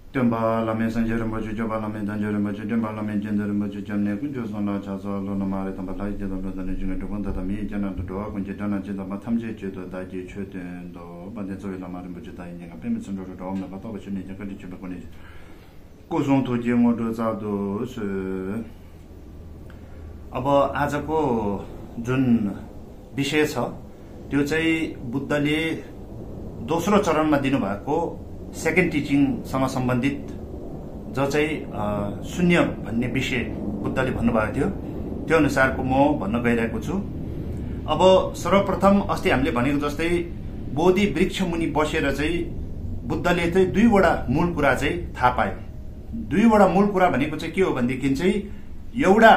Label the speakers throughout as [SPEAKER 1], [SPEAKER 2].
[SPEAKER 1] Temba la me sanjere maju joba la me danjere maju temba la me jendere maju jamne ku jo sona cha so lo na mare tamba lai je do da ne jine do kon da mi jana do wa kun je dana je da ma thamje je do da je chwe den do ba de zo la mare maju da yin ga pe me sun do do ma ba to ba chine je ka di che ba ko ni को जों तो जे मो दो जा दो से अब आजको जुन विषय छ त्यो चाहिँ बुद्धले दोस्रो चरणमा दिनु भएको सेकेन्ड टिचिङ सँग सम्बन्धित जो चाहिँ शून्य भन्ने विषय बुद्धले भन्नुभएको थियो त्यो अनुसारको म भन्न गइरहेको छु। अब सर्वप्रथम अस्ति हामीले भनेको जस्तै बोधि वृक्ष मुनि बसेर चाहिँ बुद्धले चाहिँ दुईवटा मूल कुरा चाहिँ थाहा पाए। दुईवटा मूल कुरा भनेको चाहिँ के हो भनेदेखि चाहिँ एउटा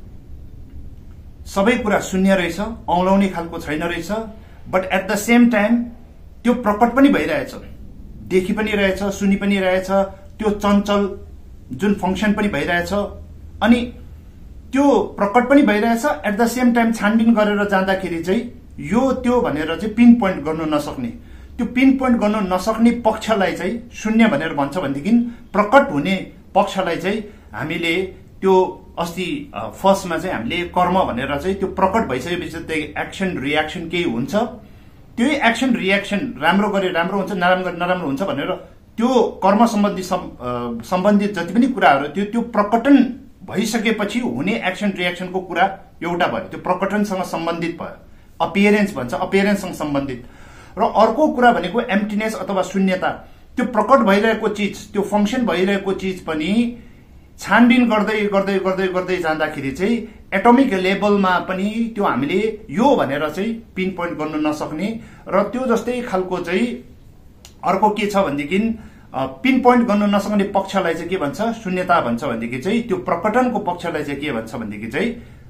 [SPEAKER 1] सबै कुरा शून्य रहेछ, औलाउने खालको छैन रहेछ, but at the same time त्यो प्रकट पनि भइरहेछ, देखि पनि रहेछ, सुनि पनि रहेछ, त्यो चञ्चल जुन फंक्सन पनि भइरहेछ अनि त्यो प्रकट पनि भइरहेछ। एट द सेम टाइम छानबिन गरेर जाँदाखेरि चाहिँ यो त्यो भनेर चाहिँ पिन पोइन्ट गर्नु नसक्ने, त्यो पिन पोइन्ट गर्नु नसक्ने पक्षलाई चाहिँ शून्य भनेर भन्छ भनेदेखि प्रकट हुने पक्षलाई चाहिँ हामीले त्यो अस्ति फर्स्टमा चाहिँ हामीले कर्म भनेर चाहिँ त्यो प्रकट भइसकेपछि त्यही एक्सन रियाक्सन केही हुन्छ, त्यही एक्सन रियाक्सन राम्रो गरे राम्रो हुन्छ, नराम्रो गरे नराम्रो हुन्छ भनेर त्यो कर्म सम्बन्धित जति पनि कुराहरू त्यो प्रकटन भइसकेपछि हुने एक्सन रियाक्सनको कुरा एउटा भयो, त्यो प्रकटनसँग सम्बन्धित भयो, अपियरेन्स भन्छ, अपियरेन्ससँग सम्बन्धित। र अर्को कुरा भनेको एम्प्टीनेस अथवा शून्यता, त्यो प्रकट भइरहेको चिज, त्यो फंक्सन भइरहेको चिज पनि छानबिन गर्दै गर्दै गर्दै गर्दै जाँदाखेरि चाहिँ एटोमिक लेभलमा पनि त्यो हामीले यो भनेर चाहिँ पिन पोइन्ट गर्नु नसक्ने र त्यो जस्तै खालको चाहिँ अर्को के छ भनेदेखि पिन पोइन्ट गर्नु नसक्ने पक्षलाई चाहिँ के भन्छ, शून्यता भन्छ भनेदेखि चाहिँ त्यो प्रकटनको पक्षलाई चाहिँ के भन्छ भनेदेखि चाहिँ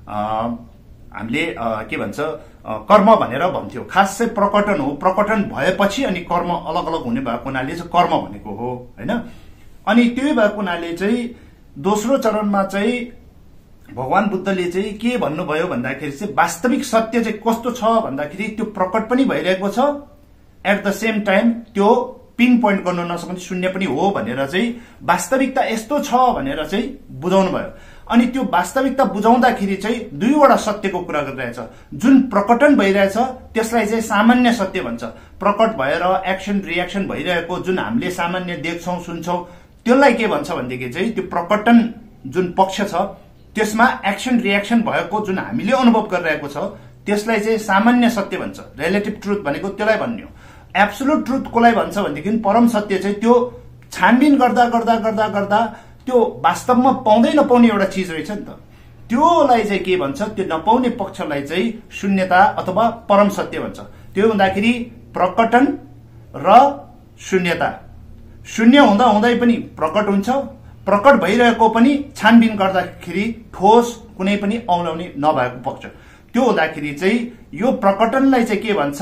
[SPEAKER 1] हामीले के भन्छ कर्म भनेर भन्थ्यो। खास चाहिँ प्रकटन हो, प्रकटन भएपछि अनि कर्म अलग अलग हुने भएको हुनाले चाहिँ कर्म भनेको हो हैन। अनि त्यही भएको हुनाले चाहिँ दोस्रो चरणमा चाहिँ भगवान बुद्धले चाहिँ के भन्नुभयो भन्दाखेरि चाहिँ वास्तविक सत्य चाहिँ कस्तो छ भन्दाखेरि त्यो प्रकट पनि भइरहेको छ, एट द सेम टाइम त्यो पिन पोइन्ट गर्नु नसक्ने शून्य पनि हो भनेर चाहिँ वास्तविकता यस्तो छ भनेर चाहिँ बुझाउनु भयो। अनि त्यो वास्तविकता बुझाउँदाखेरि चाहिँ दुईवटा सत्यको कुरा गरिरहेछ। जुन प्रकटन भइरहेछ त्यसलाई चाहिँ सामान्य सत्य भन्छ, प्रकट भएर एक्सन रियाक्सन भइरहेको जुन हामीले सामान्य देख्छौं सुन्छौं त्यसलाई के भन्छ भनेदेखि चाहिँ त्यो प्रकटन जुन पक्ष छ त्यसमा एक्सन रियाक्सन भएको जुन हामीले अनुभव गरिरहेको छ त्यसलाई चाहिँ सामान्य सत्य भन्छ, रिलेटिभ ट्रुथ भनेको त्यसलाई भन्ने हो। एब्सोल्युट ट्रुथ कोलाई भन्छ भनेदेखि परम सत्य चाहिँ त्यो छानबिन गर्दा गर्दा गर्दा गर्दा त्यो वास्तवमा पाउँदै नपाउने एउटा चिज रहेछ नि त, त्योलाई चाहिँ के भन्छ, त्यो नपाउने पक्षलाई चाहिँ शून्यता अथवा परम सत्य भन्छ। त्यो हुँदाखेरि प्रकटन र शून्यता, शून्य हुँदा हुँदै पनि प्रकट हुन्छ, प्रकट भइरहेको पनि छानबिन गर्दाखेरि ठोस कुनै पनि औलाउने नभएको पक्ष, त्यो हुँदाखेरि चाहिँ यो प्रकटनलाई चाहिँ के भन्छ,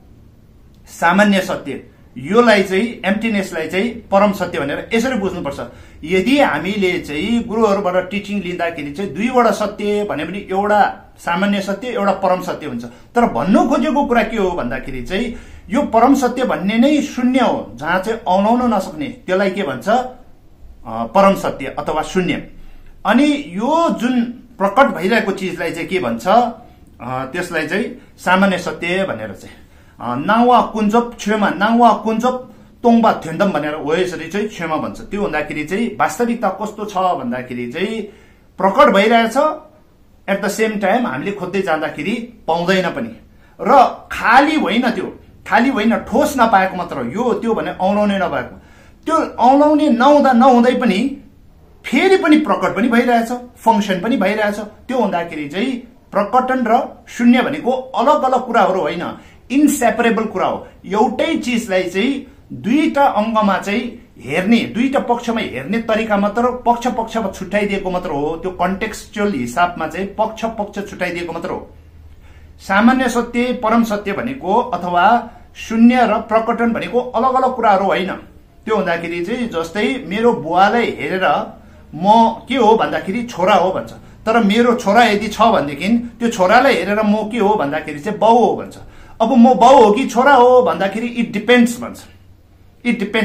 [SPEAKER 1] सामान्य सत्य, योलाई चाहिँ एम्प्टीनेसलाई चाहिँ परम सत्य भनेर यसरी बुझ्नुपर्छ। यदि हामीले चाहिँ गुरुहरूबाट टिचिङ लिँदाखेरि चाहिँ दुईवटा सत्य भने पनि एउटा सामान्य सत्य एउटा परम सत्य हुन्छ, तर भन्नु खोजेको कुरा के हो भन्दाखेरि चाहिँ यो परम सत्य भन्ने नै शून्य हो, जहाँ चाहिँ औलाउन नसक्ने, त्यसलाई के भन्छ परम सत्य अथवा शून्य। अनि यो जुन प्रकट भइरहेको चिजलाई चाहिँ के भन्छ, त्यसलाई चाहिँ सामान्य सत्य भनेर चाहिँ नावा कुञ्जप क्षमा, नावा कुञ्जप तोङबा थ्योन्दम भनेर हो यसरी चाहिँ क्षमा भन्छ। त्यो हुँदाखेरि चाहिँ वास्तविकता कस्तो छ भन्दाखेरि चाहिँ प्रकट भइरहेछ, एट द सेम टाइम हामीले खोज्दै जाँदाखेरि पाउँदैन पनि, र खाली होइन, त्यो खाली होइन ठोस नपाएको मात्र, यो त्यो भने औलाउने नभएको, त्यो औलाउने नहुँदा नहुँदै पनि फेरि पनि प्रकट पनि भइरहेछ, फंक्सन पनि भइरहेछ। त्यो हुँदाखेरि चाहिँ प्रकटन र शून्य भनेको अलग अलग कुराहरू होइन, इन्सेपरेबल कुरा हो। एउटै चिजलाई चाहिँ दुईटा अंगमा चाहिँ हेर्ने, दुईटा पक्षमा हेर्ने तरिका मात्र, पक्ष पक्षमा छुट्याइदिएको मात्र हो, त्यो कन्टेक्स्चुअल हिसाबमा चाहिँ पक्ष पक्ष छुट्याइदिएको मात्र हो। सामान्य सत्य परम सत्य भनेको अथवा शून्य र प्रकटन भनेको अलग अलग कुराहरू होइन। त्यो हुँदाखेरि चाहिँ जस्तै मेरो बुवालाई हेरेर म के हो भन्दाखेरि छोरा हो भन्छ, तर मेरो छोरा यदि छ भनेदेखि त्यो छोरालाई हेरेर म के हो भन्दाखेरि चाहिँ बाउ हो भन्छ। अब म बाउ हो कि छोरा हो भन्दाखेरि इट डिपेन्ड्स भन्छ, इट डिपेन्ड्स।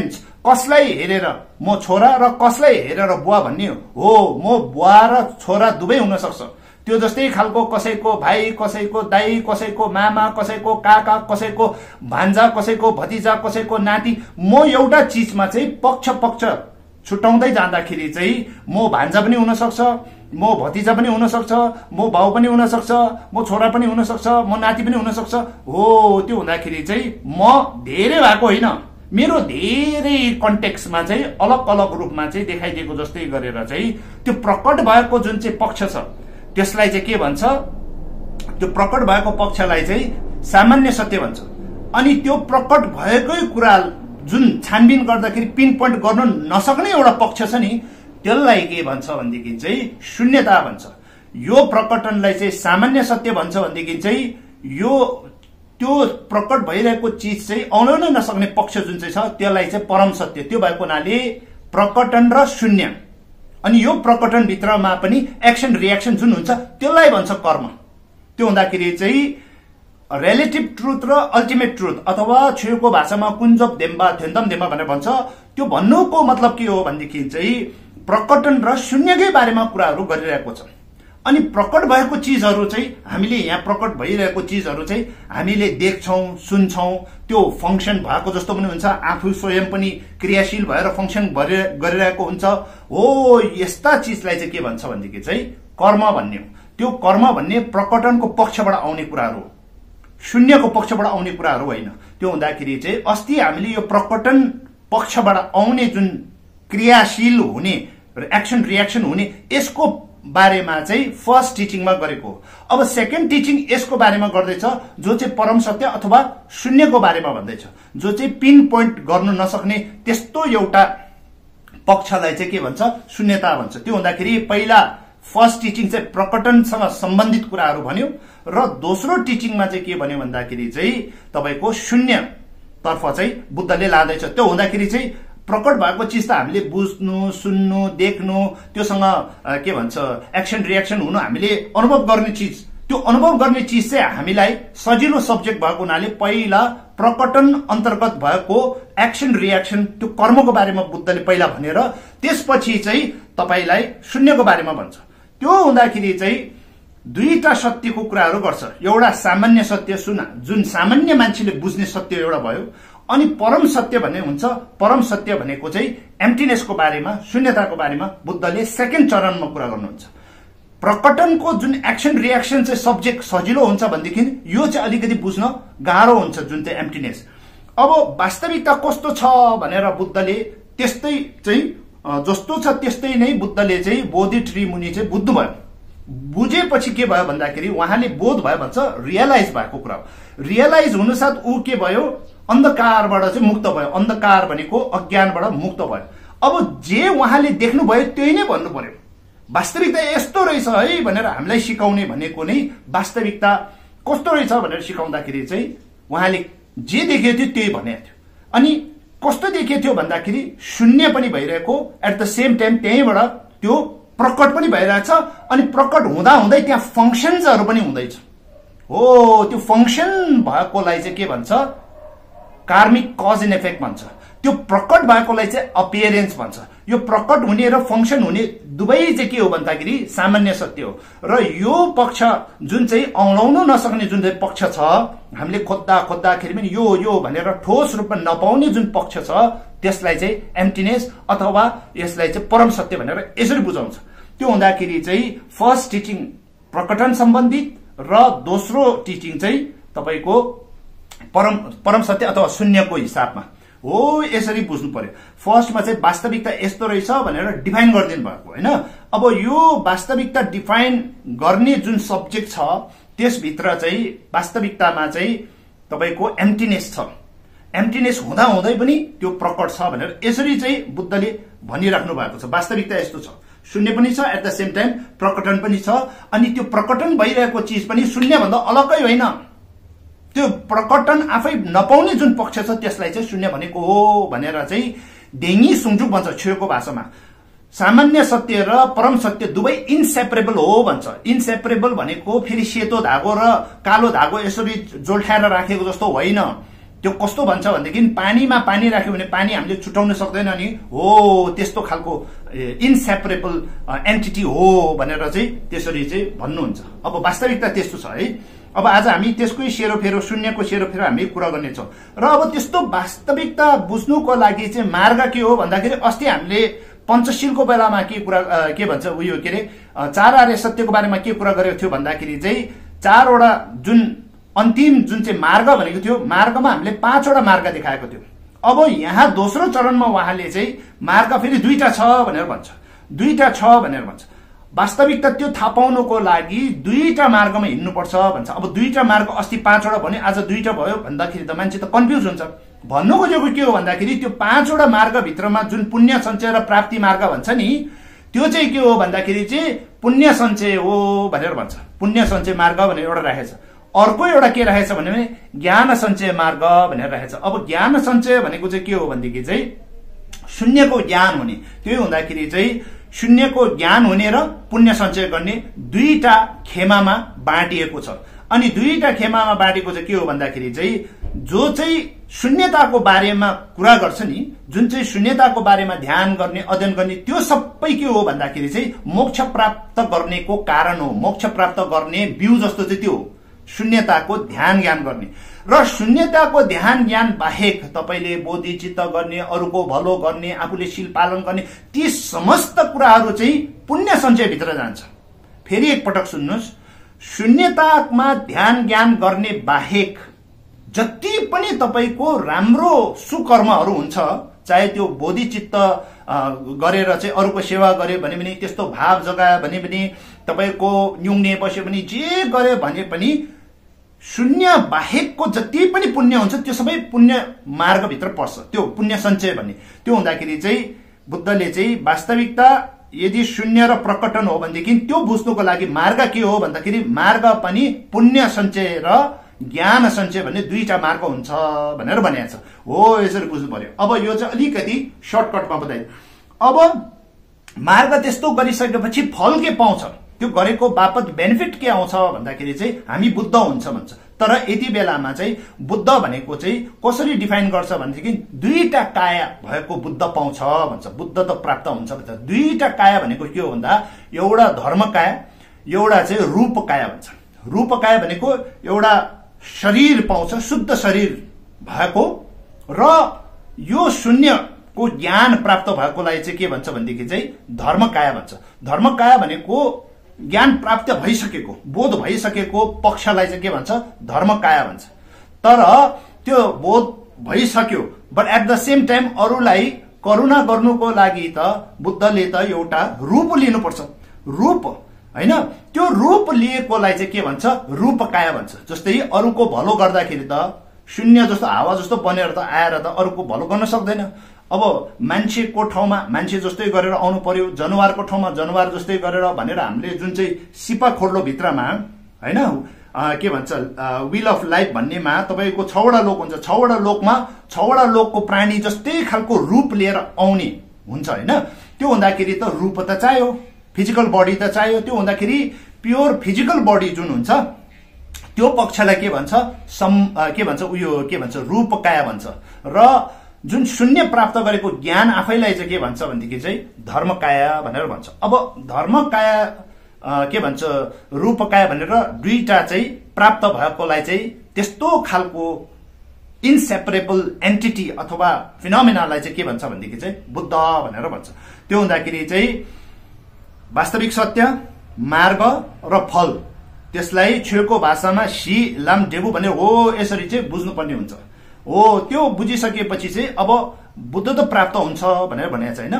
[SPEAKER 1] कसलाई हेरेर म छोरा र कसलाई हेरेर बुवा भन्ने हो। म बुवा र छोरा दुवै हुन सक्छ। त्यो जस्तै खालको कसैको भाइ, कसैको दाइ, कसैको मामा, कसैको काका, कसैको भान्जा, कसैको भतिजा, कसैको नाति। म एउटा चीजमा चाहिँ पक्ष छुटाउँदै जाँदाखेरि चाहिँ म भान्जा पनि हुन सक्छ, म भतिजा पनि हुन सक्छ, म भाउ पनि हुन सक्छ, म छोरा पनि हुन सक्छ, म नाति पनि हुन सक्छ। हो, त्यो हुँदाखेरि चाहिँ म धेरै भएको होइन, मेरो धेरै कन्टेक्स्टमा चाहिँ अलग अलग रूपमा चाहिँ देखाइदिएको जस्तै गरेर चाहिँ त्यो प्रकट भएको जुन चाहिँ पक्ष छ त्यसलाई चाहिँ के भन्छ, त्यो प्रकट भएको पक्षलाई चाहिँ सामान्य सत्य भन्छ। अनि त्यो प्रकट भएकै कुरा जुन छानबिन गर्दाखेरि पिन पोइन्ट गर्न नसक्ने एउटा पक्ष छ नि, त्यसलाई के भन्छ भनेदेखि चाहिँ शून्यता भन्छ। यो प्रकटनलाई चाहिँ सामान्य सत्य भन्छ भनेदेखि चाहिँ यो त्यो प्रकट भइरहेको चिज चाहिँ औलाउन नसक्ने पक्ष जुन चाहिँ छ त्यसलाई चाहिँ परम सत्य। त्यो भएको हुनाले प्रकटन र शून्य। अनि यो प्रकटन भित्रमा पनि एक्सन रिएक्सन जुन हुन्छ त्यसलाई भन्छ कर्म। त्यो हुँदाखेरि चाहिँ रिलेटिभ ट्रुथ र अल्टिमेट ट्रुथ अथवा छुको भाषामा कुञ्जब देम्बा थेन्दम देम्बा भनेर भन्छ। त्यो भन्नुको मतलब के हो भनेदेखि चाहिँ प्रकटन र शून्यकै बारेमा कुराहरू गरिरहेको छ। अनि प्रकट भएको चिजहरू चाहिँ हामीले यहाँ प्रकट भइरहेको चिजहरू चाहिँ हामीले देख्छौं, सुन्छौं, त्यो फंक्सन भएको जस्तो पनि हुन्छ, आफू स्वयं पनि क्रियाशील भएर फंक्सन गरिरहेको हुन्छ। हो, यस्ता चिजलाई चाहिँ के भन्छ भनेदेखि चाहिँ कर्म भन्ने हो। त्यो कर्म भन्ने प्रकटनको पक्षबाट आउने कुराहरू हो, शून्यको पक्षबाट आउने कुराहरू होइन। त्यो हुँदाखेरि चाहिँ अस्ति हामीले यो प्रकटन पक्षबाट आउने जुन क्रियाशील हुने एक्सन रिएक्सन हुने यसको बारेमा चाहिँ फर्स्ट टिचिङमा गरेको हो। अब सेकेन्ड टिचिङ यसको बारेमा गर्दैछ जो चाहिँ परम सत्य अथवा शून्यको बारेमा भन्दैछ, जो चाहिँ पिन पोइन्ट गर्न नसक्ने त्यस्तो एउटा पक्षलाई चाहिँ के भन्छ, शून्यता भन्छ। त्यो हुँदाखेरि पहिला फर्स्ट टिचिङ चाहिँ प्रकटनसँग सम्बन्धित कुराहरू भन्यो र दोस्रो टिचिङमा चाहिँ के भन्यो भन्दाखेरि चाहिँ तपाईको शून्य तर्फ चाहिँ बुद्धले लाँदैछ। त्यो हुँदाखेरि चाहिँ प्रकट भएको चिज त हामीले बुझ्नु, सुन्नु, देख्नु, त्योसँग के भन्छ एक्सन रिएक्सन हुनु, हामीले अनुभव गर्ने चिज, त्यो अनुभव गर्ने चिज चाहिँ हामीलाई सजिलो सब्जेक्ट भएको हुनाले पहिला प्रकटन अन्तर्गत भएको एक्सन रिएक्सन त्यो कर्मको बारेमा बुद्धले पहिला भनेर त्यसपछि चाहिँ तपाईलाई शून्यको बारेमा भन्छ। त्यो हुँदाखेरि चाहिँ दुईटा सत्यको कुराहरू गर्छ। एउटा सामान्य सत्य जुन सामान्य मान्छेले बुझ्ने सत्य एउटा भयो, अनि परम सत्य भन्ने हुन्छ। परम सत्य भनेको चाहिँ एम्प्टीनेसको बारेमा, शून्यताको बारेमा बुद्धले सेकेन्ड चरणमा कुरा गर्नुहुन्छ। प्रकटनको जुन एक्सन रिएक्सन चाहिँ सब्जेक्ट सजिलो हुन्छ भनेदेखि यो चाहिँ अलिकति बुझ्न गाह्रो हुन्छ, जुन चाहिँ एम्प्टीनेस। अब वास्तविकता कस्तो छ भनेर बुद्धले त्यस्तै चाहिँ जस्तो छ त्यस्तै नै बुद्धले चाहिँ बोधि ट्री मुनि चाहिँ बुझ्नुभयो। बुझेपछि के भयो भन्दाखेरि उहाँले बोध भयो भन्छ, रियलाइज भएको कुरा हो। रियलाइज हुनुसाथ ऊ के भयो, अन्धकारबाट चाहिँ मुक्त भयो। अन्धकार भनेको अज्ञानबाट मुक्त भयो। अब जे उहाँले देख्नुभयो त्यही नै भन्नु पर्यो। वास्तविकता यस्तो रहेछ है भनेर हामीलाई सिकाउने भनेको नै वास्तविकता कस्तो रहेछ भनेर सिकाउँदाखेरि चाहिँ उहाँले जे देखेको थियो त्यही भनेको थियो। अनि कस्तो देखेको थियो भन्दाखेरि शून्य पनि भइरहेको, एट द सेम टाइम त्यहीबाट त्यो प्रकट पनि भइरहेछ। अनि प्रकट हुँदा हुँदै त्यहाँ फंक्सन्सहरू पनि हुँदैछ। हो, त्यो फंक्सन भएकोलाई चाहिँ के भन्छ, कार्मिक कज एन्ड इफेक्ट भन्छ। त्यो प्रकट भएकोलाई चाहिँ अपियरेन्स भन्छ। यो प्रकट हुने र फंक्सन हुने दुवै चाहिँ के हो भन्दाखेरि सामान्य सत्य हो। र यो पक्ष जुन चाहिँ औलाउन नसक्ने जुन चाहिँ पक्ष छ, हामीले खोज्दाखेरि पनि यो भनेर ठोस रूपमा नपाउने जुन पक्ष छ त्यसलाई चाहिँ एम्प्टीनेस अथवा यसलाई चाहिँ परम सत्य भनेर यसरी बुझाउँछ। त्यो हुँदाखेरि चाहिँ फर्स्ट टिचिङ प्रकटन सम्बन्धित र दोस्रो टिचिङ चाहिँ तपाईको परम सत्य अथवा शून्यको हिसाबमा हो, यसरी बुझ्नु पर्यो। फर्स्टमा चाहिँ वास्तविकता यस्तो रहेछ भनेर डिफाइन गरिदिनु भएको होइन। अब यो वास्तविकता डिफाइन गर्ने जुन सब्जेक्ट छ त्यसभित्र चाहिँ वास्तविकतामा चाहिँ तपाईको एम्प्टीनेस छ। एम्प्टीनेस हुँदा हुँदै पनि त्यो प्रकट छ भनेर यसरी चाहिँ बुद्धले भनिराख्नु भएको छ। वास्तविकता यस्तो छ, शून्य पनि छ, एट द सेम टाइम प्रकटन पनि छ। अनि त्यो प्रकटन भइरहेको चिज पनि शून्य भन्दा अलग्गै होइन। त्यो प्रकटन आफै नपाउने जुन पक्ष छ त्यसलाई चाहिँ शून्य भनेको हो भनेर चाहिँ डेङ्गी सुङजुक भन्छ छेउको भाषामा। सामान्य सत्य र परम सत्य दुवै इनसेपरेबल हो भन्छ। इनसेपरेबल भनेको फेरि सेतो धागो र कालो धागो यसरी जोल्ठाएर राखेको जस्तो होइन। त्यो कस्तो भन्छ भनेदेखि पानीमा पानी राख्यो भने पानी हामीले छुटाउन सक्दैन नि हो त्यस्तो खालको इनसेपरेबल एन्टिटी हो भनेर चाहिँ त्यसरी चाहिँ भन्नुहुन्छ। अब वास्तविकता त्यस्तो छ है। अब आज हामी त्यसकै सेरोफेरो शून्यको सेरोफेरो हामी कुरा गर्नेछौँ र अब त्यस्तो वास्तविकता बुझ्नुको लागि चाहिँ मार्ग के हो भन्दाखेरि अस्ति हामीले पञ्चशीलको बेलामा के भन्छ उयो के अरे चार आर्य सत्यको बारेमा के कुरा गरेको थियो भन्दाखेरि चाहिँ चारवटा जुन अन्तिम जुन चाहिँ मार्ग भनेको थियो मार्गमा हामीले 5वटा मार्ग देखाएको थियो। अब यहाँ दोस्रो चरणमा उहाँले चाहिँ मार्ग फेरि 2टा छ भनेर भन्छ, 2टा छ भनेर भन्छ। वास्तविकता त्यो थाहा पाउनुको लागि 2टा मार्गमा हिँड्नुपर्छ भन्छ। अब 2टा मार्ग अस्ति 5वटा भन्यो आज 2टा भयो भन्दाखेरि त मान्छे त कन्फ्युज हुन्छ। भन्नु खोजेको के हो भन्दाखेरि त्यो 5वटा मार्गभित्रमा जुन पुण्य सञ्चय र प्राप्ति मार्ग भन्छ नि त्यो चाहिँ के हो भन्दाखेरि चाहिँ पुण्य सञ्चय हो भनेर भन्छ। पुण्य सञ्चय मार्ग भनेर एउटा राखेछ। अर्को एउटा के राखेछ भने ज्ञान सञ्चय मार्ग भनेर राखेछ। अब ज्ञान सञ्चय भनेको चाहिँ के हो भनेदेखि चाहिँ शून्यको ज्ञान हुने, त्यो हुँदाखेरि चाहिँ शून्यको ज्ञान हुने र पुण्य सञ्चय गर्ने 2टा खेमामा बाँडिएको छ। अनि 2टा खेमामा बाँडेको चाहिँ के हो भन्दाखेरि चाहिँ जो चाहिँ शून्यताको बारेमा कुरा गर्छ नि, जुन चाहिँ शून्यताको बारेमा ध्यान गर्ने अध्ययन गर्ने त्यो सबै के हो भन्दाखेरि चाहिँ मोक्ष प्राप्त गर्नेको कारण हो। मोक्ष प्राप्त गर्ने बिउ जस्तो चाहिँ त्यो हो शून्यताको ध्यान ज्ञान गर्ने। र शून्यताको ध्यान ज्ञान बाहेक तपाईले बोधिचित्त गर्ने, अरूको भलो गर्ने, आफूले शील पालन गर्ने ती समस्त कुराहरू चाहिँ पुण्य सञ्चय भित्र जान्छ। फेरि एकपटक सुन्नुहोस्, शून्यतामा ध्यान ज्ञान गर्ने बाहेक जति पनि तपाईको राम्रो सुकर्महरू हुन्छ, चाहे त्यो बोधिचित्त गरेर चाहिँ अरूको सेवा गरे भने पनि, त्यस्तो भाव जगायो भने पनि, तपाईको न्युङ्ने बस्यो भने, जे गरे भने पनि शून्य बाहेकको जति पनि पुण्य हुन्छ त्यो सबै पुण्य मार्गभित्र पर्छ। त्यो पुण्य सञ्चय भन्ने त्यो हुँदाखेरि चाहिँ बुद्धले चाहिँ वास्तविकता यदि शून्य र प्रकटन हो भनेदेखि त्यो बुझ्नुको लागि मार्ग के हो भन्दाखेरि मार्ग पनि पुण्य सञ्चय र ज्ञान सञ्चय भन्ने 2टा मार्ग हुन्छ भनेर भनेको छ। हो यसरी बुझ्नु पर्यो। अब यो चाहिँ अलिकति सर्टकटमा बताइदियो। अब मार्ग त्यस्तो गरिसकेपछि फल के पाउँछ, त्यो गरेको बापत बेनिफिट के आउँछ भन्दाखेरि चाहिँ हामी बुद्ध हुन्छ भन्छ। तर यति बेलामा चाहिँ बुद्ध भनेको चाहिँ कसरी डिफाइन गर्छ भनेदेखि 2टा काया भएको बुद्ध पाउँछ भन्छ। बुद्ध त प्राप्त हुन्छ भन्छ। 2टा काया भनेको के हो भन्दा एउटा धर्म काया, एउटा चाहिँ रूप काया भन्छ। रूप काया भनेको एउटा शरीर पाउँछ, शुद्ध शरीर भएको, र यो शून्यको ज्ञान प्राप्त भएकोलाई चाहिँ के भन्छ भनेदेखि चाहिँ धर्म काया भन्छ। धर्म काया भनेको ज्ञान प्राप्त भइसकेको, बोध भइसकेको पक्षलाई चाहिँ के भन्छ धर्म काया भन्छ। तर त्यो बोध भइसक्यो but at the same time अरूलाई करुणा गर्नुको लागि त बुद्धले त एउटा रूप लिनुपर्छ। रूप हैन, त्यो रूप लिएकोलाई चाहिँ के भन्छ रूप काया भन्छ। जस्तै अरूको भलो गर्दाखेरि त शून्य जस्तो हावा जस्तो बनेर त आएर त अरूको भलो गर्न सक्दैन। अब मान्छेको ठाउँमा मान्छे जस्तै गरेर आउनु पर्यो, जनावरको ठाउँमा जनावर जस्तै गरेर भनेर हामीले जुन चाहिँ सिपा खोर्लो भित्रमा हैन के भन्छ व्हील अफ लाइफ भन्नेमा तपाईको 6वटा लोक हुन्छ। 6वटा लोकमा 6वटा लोकको प्राणी जस्तै खालको रूप लिएर आउने हुन्छ हैन। त्यो हुँदाखेरि त रूप त चाहियो, फिजिकल बडी त चाहियो। त्यो हुँदाखेरि प्योर फिजिकल बडी जुन हुन्छ त्यो पक्षलाई के भन्छ के भन्छ उयो के भन्छ रूप काया भन्छ। र जुन शून्य प्राप्त गरेको ज्ञान आफैलाई चाहिँ के भन्छ भनेदेखि चाहिँ धर्म काया भनेर भन्छ। अब धर्म काया के भन्छ रूप काया भनेर 2टा चाहिँ प्राप्त भएकोलाई चाहिँ त्यस्तो खालको इनसेपरेबल एन्टिटी अथवा फिनोमेनालाई चाहिँ के भन्छ भनेदेखि चाहिँ बुद्ध भनेर भन्छ। त्यो हुँदाखेरि चाहिँ वास्तविक सत्य, मार्ग र फल, त्यसलाई छेउको भाषामा सी लाम डेबु भनेर हो यसरी चाहिँ बुझ्नुपर्ने हुन्छ। हो त्यो बुझिसकेपछि चाहिँ अब बुद्ध त प्राप्त हुन्छ भनेर भनेको छ हैन।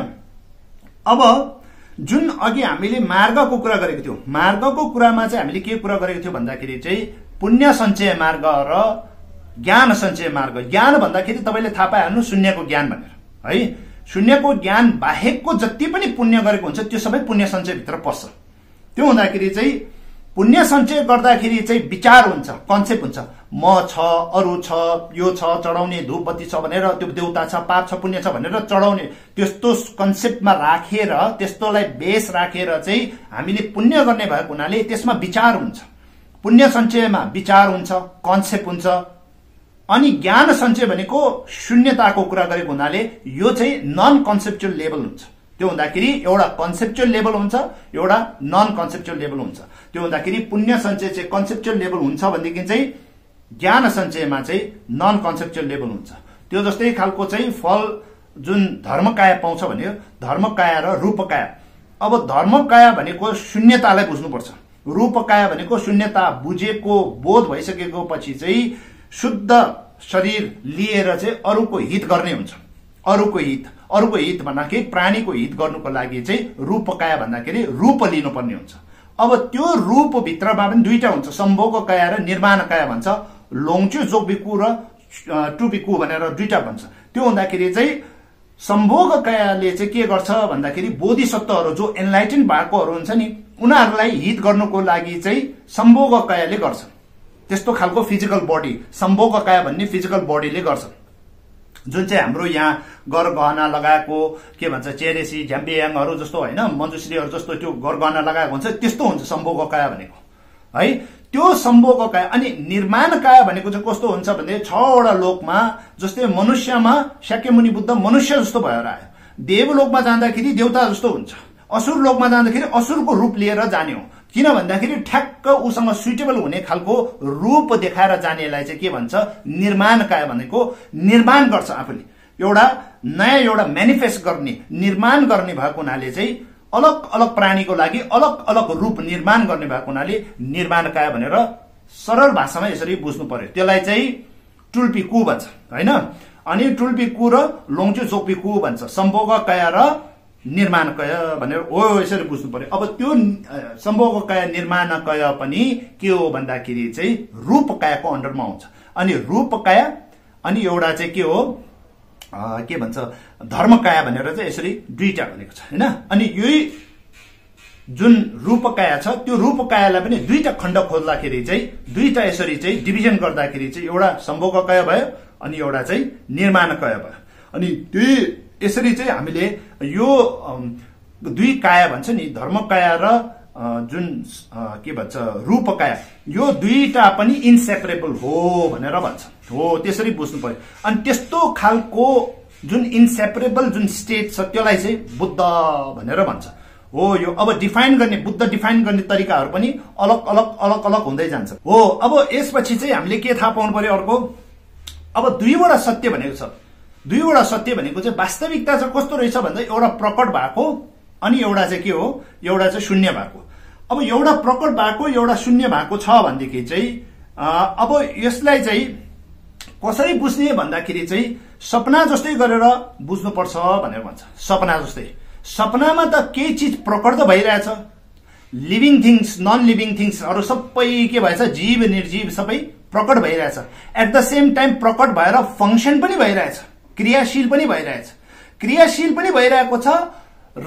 [SPEAKER 1] अब जुन अघि हामीले मार्गको कुरा गरेको थियौं, मार्गको कुरामा चाहिँ हामीले के कुरा गरेको थियौं भन्दाखेरि चाहिँ पुण्य सञ्चय मार्ग र ज्ञान सञ्चय मार्ग। ज्ञान भन्दाखेरि तपाईले थाहा पाइहाल्नु शून्यको ज्ञान भनेर है। शून्यको ज्ञान बाहेकको जति पनि पुण्य गरेको हुन्छ त्यो सबै पुण्य सञ्चय भित्र पर्छ। त्यो हुँदाखेरि चाहिँ पुण्य सञ्चय गर्दाखेरि चाहिँ विचार हुन्छ, कन्सेप्ट हुन्छ, म छ, अरू छ, यो छ, चढाउने धूपबत्ती छ भनेर, त्यो देउता छ, पाप छ, पुण्य छ भनेर चढाउने त्यस्तो कन्सेप्टमा राखेर त्यस्तोलाई बेस राखेर चाहिँ हामीले पुण्य गर्ने भएको हुनाले त्यसमा विचार हुन्छ। पुण्य सञ्चयमा विचार हुन्छ, कन्सेप्ट हुन्छ। अनि ज्ञान सञ्चय भनेको शून्यताको कुरा गरेको हुनाले यो चाहिँ नन कन्सेप्चुअल लेभल हुन्छ। त्यो हुँदाखेरि एउटा कन्सेप्चुअल लेभल हुन्छ, एउटा नन कन्सेप्चुअल लेभल हुन्छ। त्यो हुँदाखेरि पुण्य सञ्चय चाहिँ कन्सेप्चुअल लेभल हुन्छ भनेदेखि चाहिँ ज्ञान सञ्चयमा चाहिँ नन कन्सेप्चुअल लेभल हुन्छ। त्यो जस्तै खालको चाहिँ फल जुन धर्मकाया पाउँछ भने धर्मकाया र रूपकाया। अब धर्मकाया भनेको शून्यतालाई बुझ्नुपर्छ, रूपकाया भनेको शून्यता बुझेको बोध भइसकेको पछि चाहिँ शुद्ध शरीर लिएर चाहिँ अरूको हित गर्ने हुन्छ। अरूको हित भन्दाखेरि प्राणीको हित गर्नुको लागि चाहिँ रूपकाया भन्दाखेरि रूप लिनुपर्ने हुन्छ। अब त्यो रूपभित्रमा पनि दुईटा हुन्छ, सम्भोग काया र निर्माण काया भन्छ। लोङचु जोगबिकु र टुबिकु भनेर दुईटा भन्छ। त्यो हुँदाखेरि चाहिँ सम्भोग कायाले चाहिँ के गर्छ भन्दाखेरि बोधिसत्वहरू जो एनलाइटन भएकोहरू हुन्छ नि उनीहरूलाई हित गर्नुको लागि चाहिँ सम्भोग कायाले गर्छ। त्यस्तो खालको फिजिकल बडी सम्भोग काया भन्ने फिजिकल बडीले गर्छ। जुन चाहिँ हाम्रो यहाँ गरगहना लगाएको के भन्छ चेरेसी झ्याम्पेयाङहरू जस्तो होइन, मञ्जुश्रीहरू जस्तो त्यो गरगहना लगाएको हुन्छ, त्यस्तो हुन्छ सम्भोग काया भनेको है। त्यो सम्भोग काया। अनि निर्माण काया भनेको चाहिँ कस्तो हुन्छ भने 6 वटा लोकमा जस्तै मनुष्यमा शाक्यमुनि बुद्ध मनुष्य जस्तो भएर आयो, देवलोकमा जाँदाखेरि देवता जस्तो हुन्छ, असुर लोकमा जाँदाखेरि असुरको रूप लिएर जाने हो। किन भन्दाखेरि ठ्याक्क उसँग सुइटेबल हुने खालको रूप देखाएर जानेलाई चाहिँ के भन्छ निर्माण काया भनेको। निर्माण गर्छ आफूले, एउटा नयाँ एउटा म्यानिफेस्ट गर्ने निर्माण गर्ने भएको हुनाले चाहिँ अलग अलग प्राणीको लागि अलग अलग रूप निर्माण गर्ने भएको हुनाले निर्माण काया भनेर सरल भाषामा यसरी बुझ्नु पर्यो। त्यसलाई चाहिँ टुल्पीकु भन्छ होइन। अनि टुल्पीकु र लोङचु जोगबिकु भन्छ, सम्भोग काया र निर्माण काया भनेर हो यसरी बुझ्नु पर्यो। अब त्यो सम्भोग काया निर्माण काया पनि के हो भन्दाखेरि चाहिँ रूप कायाको अन्डरमा आउँछ। अनि रूप काया अनि एउटा चाहिँ के हो के भन्छ धर्मकाया भनेर चाहिँ यसरी दुईटा भनेको छ होइन। अनि यही जुन रूपकाया छ त्यो रूपकायालाई पनि दुईटा खण्ड खोज्दाखेरि चाहिँ दुईटा यसरी चाहिँ डिभिजन गर्दाखेरि चाहिँ एउटा सम्भोग काया भयो अनि एउटा चाहिँ निर्माण काया भयो। अनि त्यही यसरी चाहिँ हामीले यो दुई काया भन्छ नि धर्मकाया र जुन के भन्छ रूपकाया यो दुईटा पनि इन्सेपरेबल हो भनेर भन्छ हो, त्यसरी बुझ्नु पर्यो। अनि त्यस्तो खालको जुन इन्सेपरेबल जुन स्टेट छ त्यसलाई चाहिँ बुद्ध भनेर भन्छ हो। यो अब डिफाइन गर्ने बुद्ध डिफाइन गर्ने तरिकाहरू पनि अलग अलग अलग अलग हुँदै जान्छ हो। अब यसपछि चाहिँ हामीले के थाहा पाउनु पर्यो अर्को, अब दुईवटा सत्य भनेको छ। दुईवटा सत्य भनेको चाहिँ वास्तविकता चाहिँ कस्तो रहेछ भन्दा एउटा प्रकट भएको अनि एउटा चाहिँ के हो एउटा चाहिँ शून्य भएको। अब एउटा प्रकट भएको एउटा शून्य भएको छ भनेदेखि चाहिँ अब यसलाई चाहिँ कसरी बुझ्ने भन्दाखेरि चाहिँ सपना जस्तै गरेर बुझ्नुपर्छ भनेर भन्छ। सपना जस्तै, सपनामा त केही चिज प्रकट त भइरहेछ, लिभिङ थिङ्स नन लिभिङ थिङ्सहरू सबै के भएछ जीव निर्जीव सबै प्रकट भइरहेछ। एट द सेम टाइम प्रकट भएर फङ्सन पनि भइरहेछ, क्रियाशील पनि भइरहेछ। क्रियाशील पनि भइरहेको छ र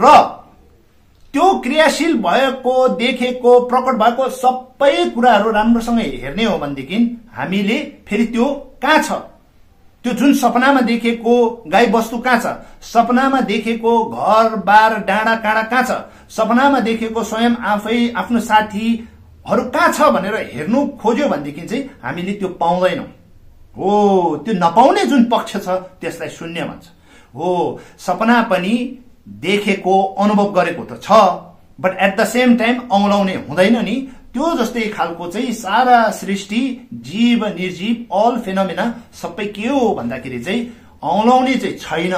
[SPEAKER 1] त्यो क्रियाशील भएको देखेको प्रकट भएको सबै कुराहरू राम्रोसँग हेर्ने हो भनेदेखि हामीले फेरि त्यो कहाँ छ, त्यो जुन सपनामा देखेको गाई बस्तु कहाँ छ, सपनामा देखेको घर बार डाँडा काँडा कहाँ छ, सपनामा देखेको स्वयं आफै आफ्नो साथीहरू कहाँ छ भनेर हेर्नु खोज्यो भनेदेखि चाहिँ हामीले त्यो पाउँदैनौँ हो। त्यो नपाउने जुन पक्ष छ त्यसलाई शून्य भन्छ हो। सपना पनि देखेको अनुभव गरेको त छ but at the same time औँलाउने हुँदैन नि। त्यो जस्तै खालको चाहिँ सारा सृष्टि जीव निर्जीव अल फेनोमेना सबै के हो भन्दाखेरि चाहिँ औँलाउने चाहिँ छैन,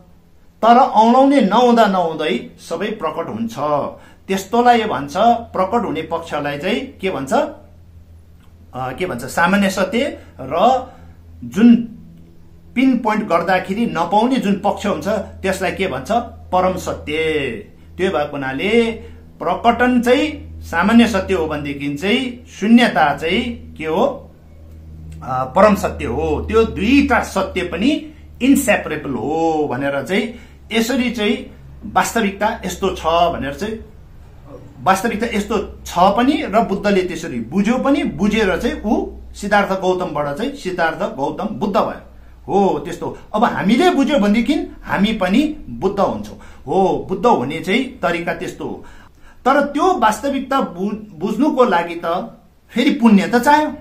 [SPEAKER 1] तर औँलाउने नहुँदा नहुँदै सबै प्रकट हुन्छ। त्यस्तोलाई भन्छ प्रकट हुने पक्षलाई चाहिँ के भन्छ सामान्य सत्य र जुन पिन पोइन्ट गर्दाखेरि नपाउने जुन पक्ष हुन्छ त्यसलाई के भन्छ परम सत्य। त्यो भएको हुनाले प्रकटन चाहिँ सामान्य सत्य हो भनेदेखि चाहिँ शून्यता चाहिँ के हो परम सत्य हो। त्यो दुईटा सत्य पनि इन्सेपरेबल हो भनेर चाहिँ यसरी चाहिँ वास्तविकता यस्तो छ भनेर चाहिँ वास्तविकता यस्तो छ पनि र बुद्धले त्यसरी बुझ्यो पनि, बुझेर चाहिँ ऊ सिद्धार्थ गौतमबाट चाहिँ सिद्धार्थ गौतम बुद्ध भयो हो। त्यस्तो अब हामीले बुझ्यो भनेदेखि हामी पनि बुद्ध हुन्छौँ हो। बुद्ध हुने चाहिँ तरिका त्यस्तो हो। तर त्यो वास्तविकता बुझ्नुको लागि त फेरि पुण्य त चाहियो,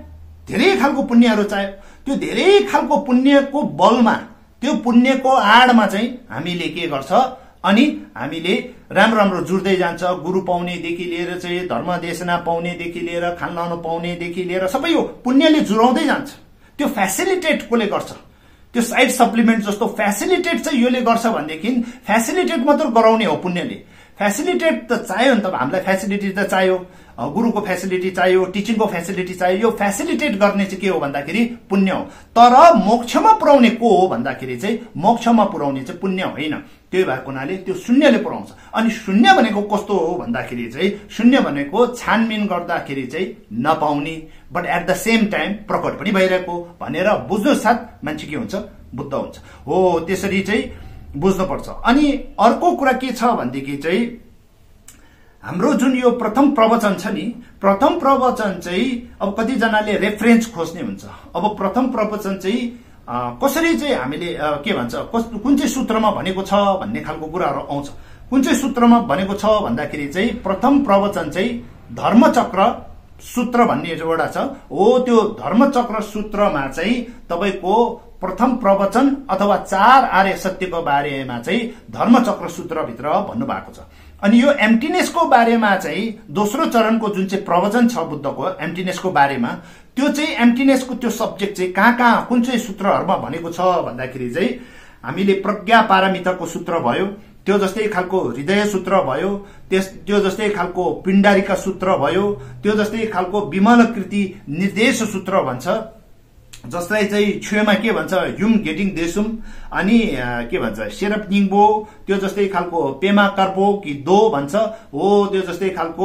[SPEAKER 1] धेरै खालको पुण्यहरू चाहियो। त्यो धेरै खालको पुण्यको बलमा, त्यो पुण्यको आडमा चाहिँ हामीले के गर्छ, अनि हामीले राम्रो राम्रो जुड्दै जान्छ। गुरु पाउनेदेखि लिएर चाहिँ धर्म देशना पाउनेदेखि लिएर खान लाउन पाउनेदेखि लिएर सबै यो पुण्यले जुराउँदै जान्छ। त्यो फेसिलिटेट कसले गर्छ? त्यो साइड सप्लिमेन्ट जस्तो फेसिलिटेट चाहिँ योले गर्छ भनेदेखि फेसिलिटेट मात्र गराउने हो पुण्यले। फेसिलिटेट त चाहियो नि त, हामीलाई फेसिलिटी त चाहियो, गुरुको फेसिलिटी चाहियो, टिचिङको फेसिलिटी चाहियो। यो फेसिलिटेट गर्ने चाहिँ के हो भन्दाखेरि पुण्य हो। तर मोक्षमा पुर्याउने को हो भन्दाखेरि चाहिँ मोक्षमा पुर्याउने चाहिँ पुण्य होइन। त्यही भएको हुनाले त्यो शून्यले पुर्याउँछ। अनि शून्य भनेको कस्तो हो भन्दाखेरि चाहिँ शून्य भनेको छानबिन गर्दाखेरि चाहिँ नपाउने but at the same time प्रकट पनि भइरहेको भनेर बुझ्नु साथ मान्छे के हुन्छ, बुद्ध हुन्छ। हो त्यसरी चाहिँ बुझ्नुपर्छ। अनि अर्को कुरा के छ भनेदेखि चाहिँ हाम्रो जुन यो प्रथम प्रवचन छ नि, प्रथम प्रवचन चाहिँ अब कतिजनाले रेफरेन्स खोज्ने हुन्छ। अब प्रथम प्रवचन चाहिँ कसरी चाहिँ हामीले के भन्छ, कुन चाहिँ सूत्रमा भनेको छ भन्ने खालको कुराहरू आउँछ। कुन चाहिँ सूत्रमा भनेको छ भन्दाखेरि चाहिँ प्रथम प्रवचन चाहिँ धर्मचक्र सूत्र भन्ने एउटा छ। हो त्यो धर्मचक्र सूत्रमा चाहिँ तपाईको प्रथम प्रवचन अथवा 4 आर्य सत्यको बारेमा चाहिँ धर्मचक्र सूत्रभित्र भन्नुभएको छ। अनि यो एम्प्टीनेसको बारेमा चाहिँ दोस्रो चरणको जुन चाहिँ प्रवचन छ बुद्धको एम्प्टीनेसको बारेमा, त्यो चाहिँ एम्प्टीनेसको त्यो सब्जेक्ट चाहिँ कहाँ कुन चाहिँ सूत्रहरूमा भनेको छ भन्दाखेरि चाहिँ हामीले प्रज्ञा पारमिताको सूत्र भयो, त्यो जस्तै खालको हृदय सूत्र भयो, त्यो जस्तै खालको पिण्डारिका सूत्र भयो, त्यो जस्तै खालको विमलकृति निर्देश सूत्र भन्छ, जसलाई चाहिँ छुएमा के भन्छ युम गेटिङ देसुम, अनि के भन्छ सेरप निङबो, त्यो जस्तै खालको पेमा कर्पो कि दो भन्छ। हो त्यो जस्तै खालको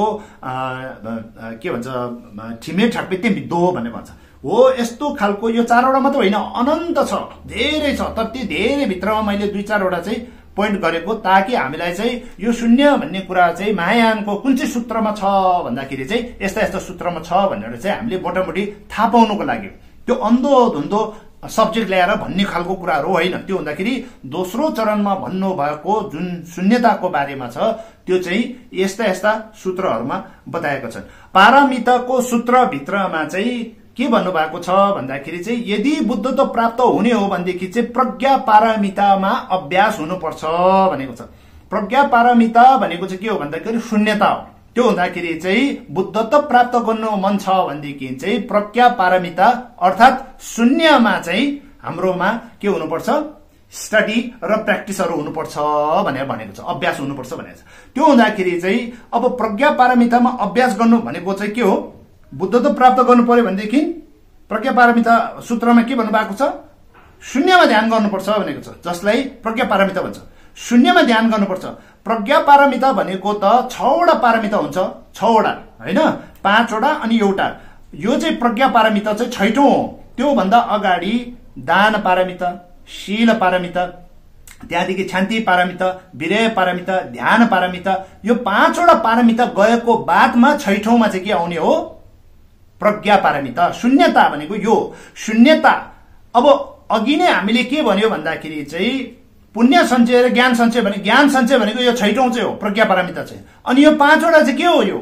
[SPEAKER 1] के भन्छ ठिमे ठाकपिते दो भन्ने भन्छ। हो यस्तो खालको यो 4वटा मात्र होइन, अनन्त छ, धेरै छ। तर त्यो धेरै भित्रमा मैले 2-4 वटा चाहिँ पोइन्ट गरेको ताकि हामीलाई चाहिँ यो शून्य भन्ने कुरा चाहिँ महायानको कुन चाहिँ सूत्रमा छ भन्दाखेरि चाहिँ यस्ता यस्ता सूत्रमा छ भनेर चाहिँ हामीले मोटामोटी थाहा पाउनुको लागि त्यो अन्धो धुन्धो सब्जेक्ट ल्याएर भन्ने खालको कुराहरू होइन। त्यो हुँदाखेरि दोस्रो चरणमा भन्नुभएको जुन शून्यताको बारेमा छ त्यो चाहिँ यस्ता यस्ता सूत्रहरूमा बताएको छ। पारमिताको सूत्रभित्रमा चाहिँ के भन्नुभएको छ भन्दाखेरि चाहिँ यदि बुद्धत्व प्राप्त हुने हो भनेदेखि चाहिँ प्रज्ञा पारमितामा अभ्यास हुनुपर्छ भनेको छ। प्रज्ञा पारमिता भनेको चाहिँ के हो भन्दाखेरि शून्यता हो। त्यो हुँदाखेरि चाहिँ बुद्धत्व प्राप्त गर्नु मन छ भनेदेखि चाहिँ प्रज्ञा पारमिता अर्थात् शून्यमा चाहिँ हाम्रोमा के हुनुपर्छ, स्टडी र प्र्याक्टिसहरू हुनुपर्छ भनेर भनेको छ, अभ्यास हुनुपर्छ भनेको छ। त्यो हुँदाखेरि चाहिँ अब प्रज्ञा पारमितामा अभ्यास गर्नु भनेको चाहिँ के हो, बुद्धत्व प्राप्त गर्नु पर्यो भनेदेखि प्रज्ञा पारमिता सूत्रमा के भन्नुभएको छ, शून्यमा ध्यान गर्नुपर्छ भनेको छ, जसलाई प्रज्ञा पारमिता भन्छ। शून्यमा ध्यान गर्नुपर्छ। प्रज्ञा पारमिता भनेको त 6वटा पारमिता हुन्छ, 6वटा होइन, 5वटा अनि एउटा। यो चाहिँ प्रज्ञा पारमिता चाहिँ 6औं हो। त्यो भन्दा अगाडि दान पारमिता, शील पारमिता, त्यहाँदेखि शान्ति पारमिता, विरय पारमिता, ध्यान पारमिता, यो 5वटा पारमिता गएको बादमा 6औंमा चाहिँ के आउने हो, प्रज्ञा पारमिता। शून्यता भनेको यो शून्यता। अब अघि नै हामीले के भन्यो भन्दाखेरि चाहिँ पुण्य सञ्चय र ज्ञान सञ्चय भने ज्ञान सञ्चय भनेको यो 6औं चाहिँ हो प्रज्ञा पारमिता चाहिँ। अनि यो 5वटा चाहिँ के हो, यो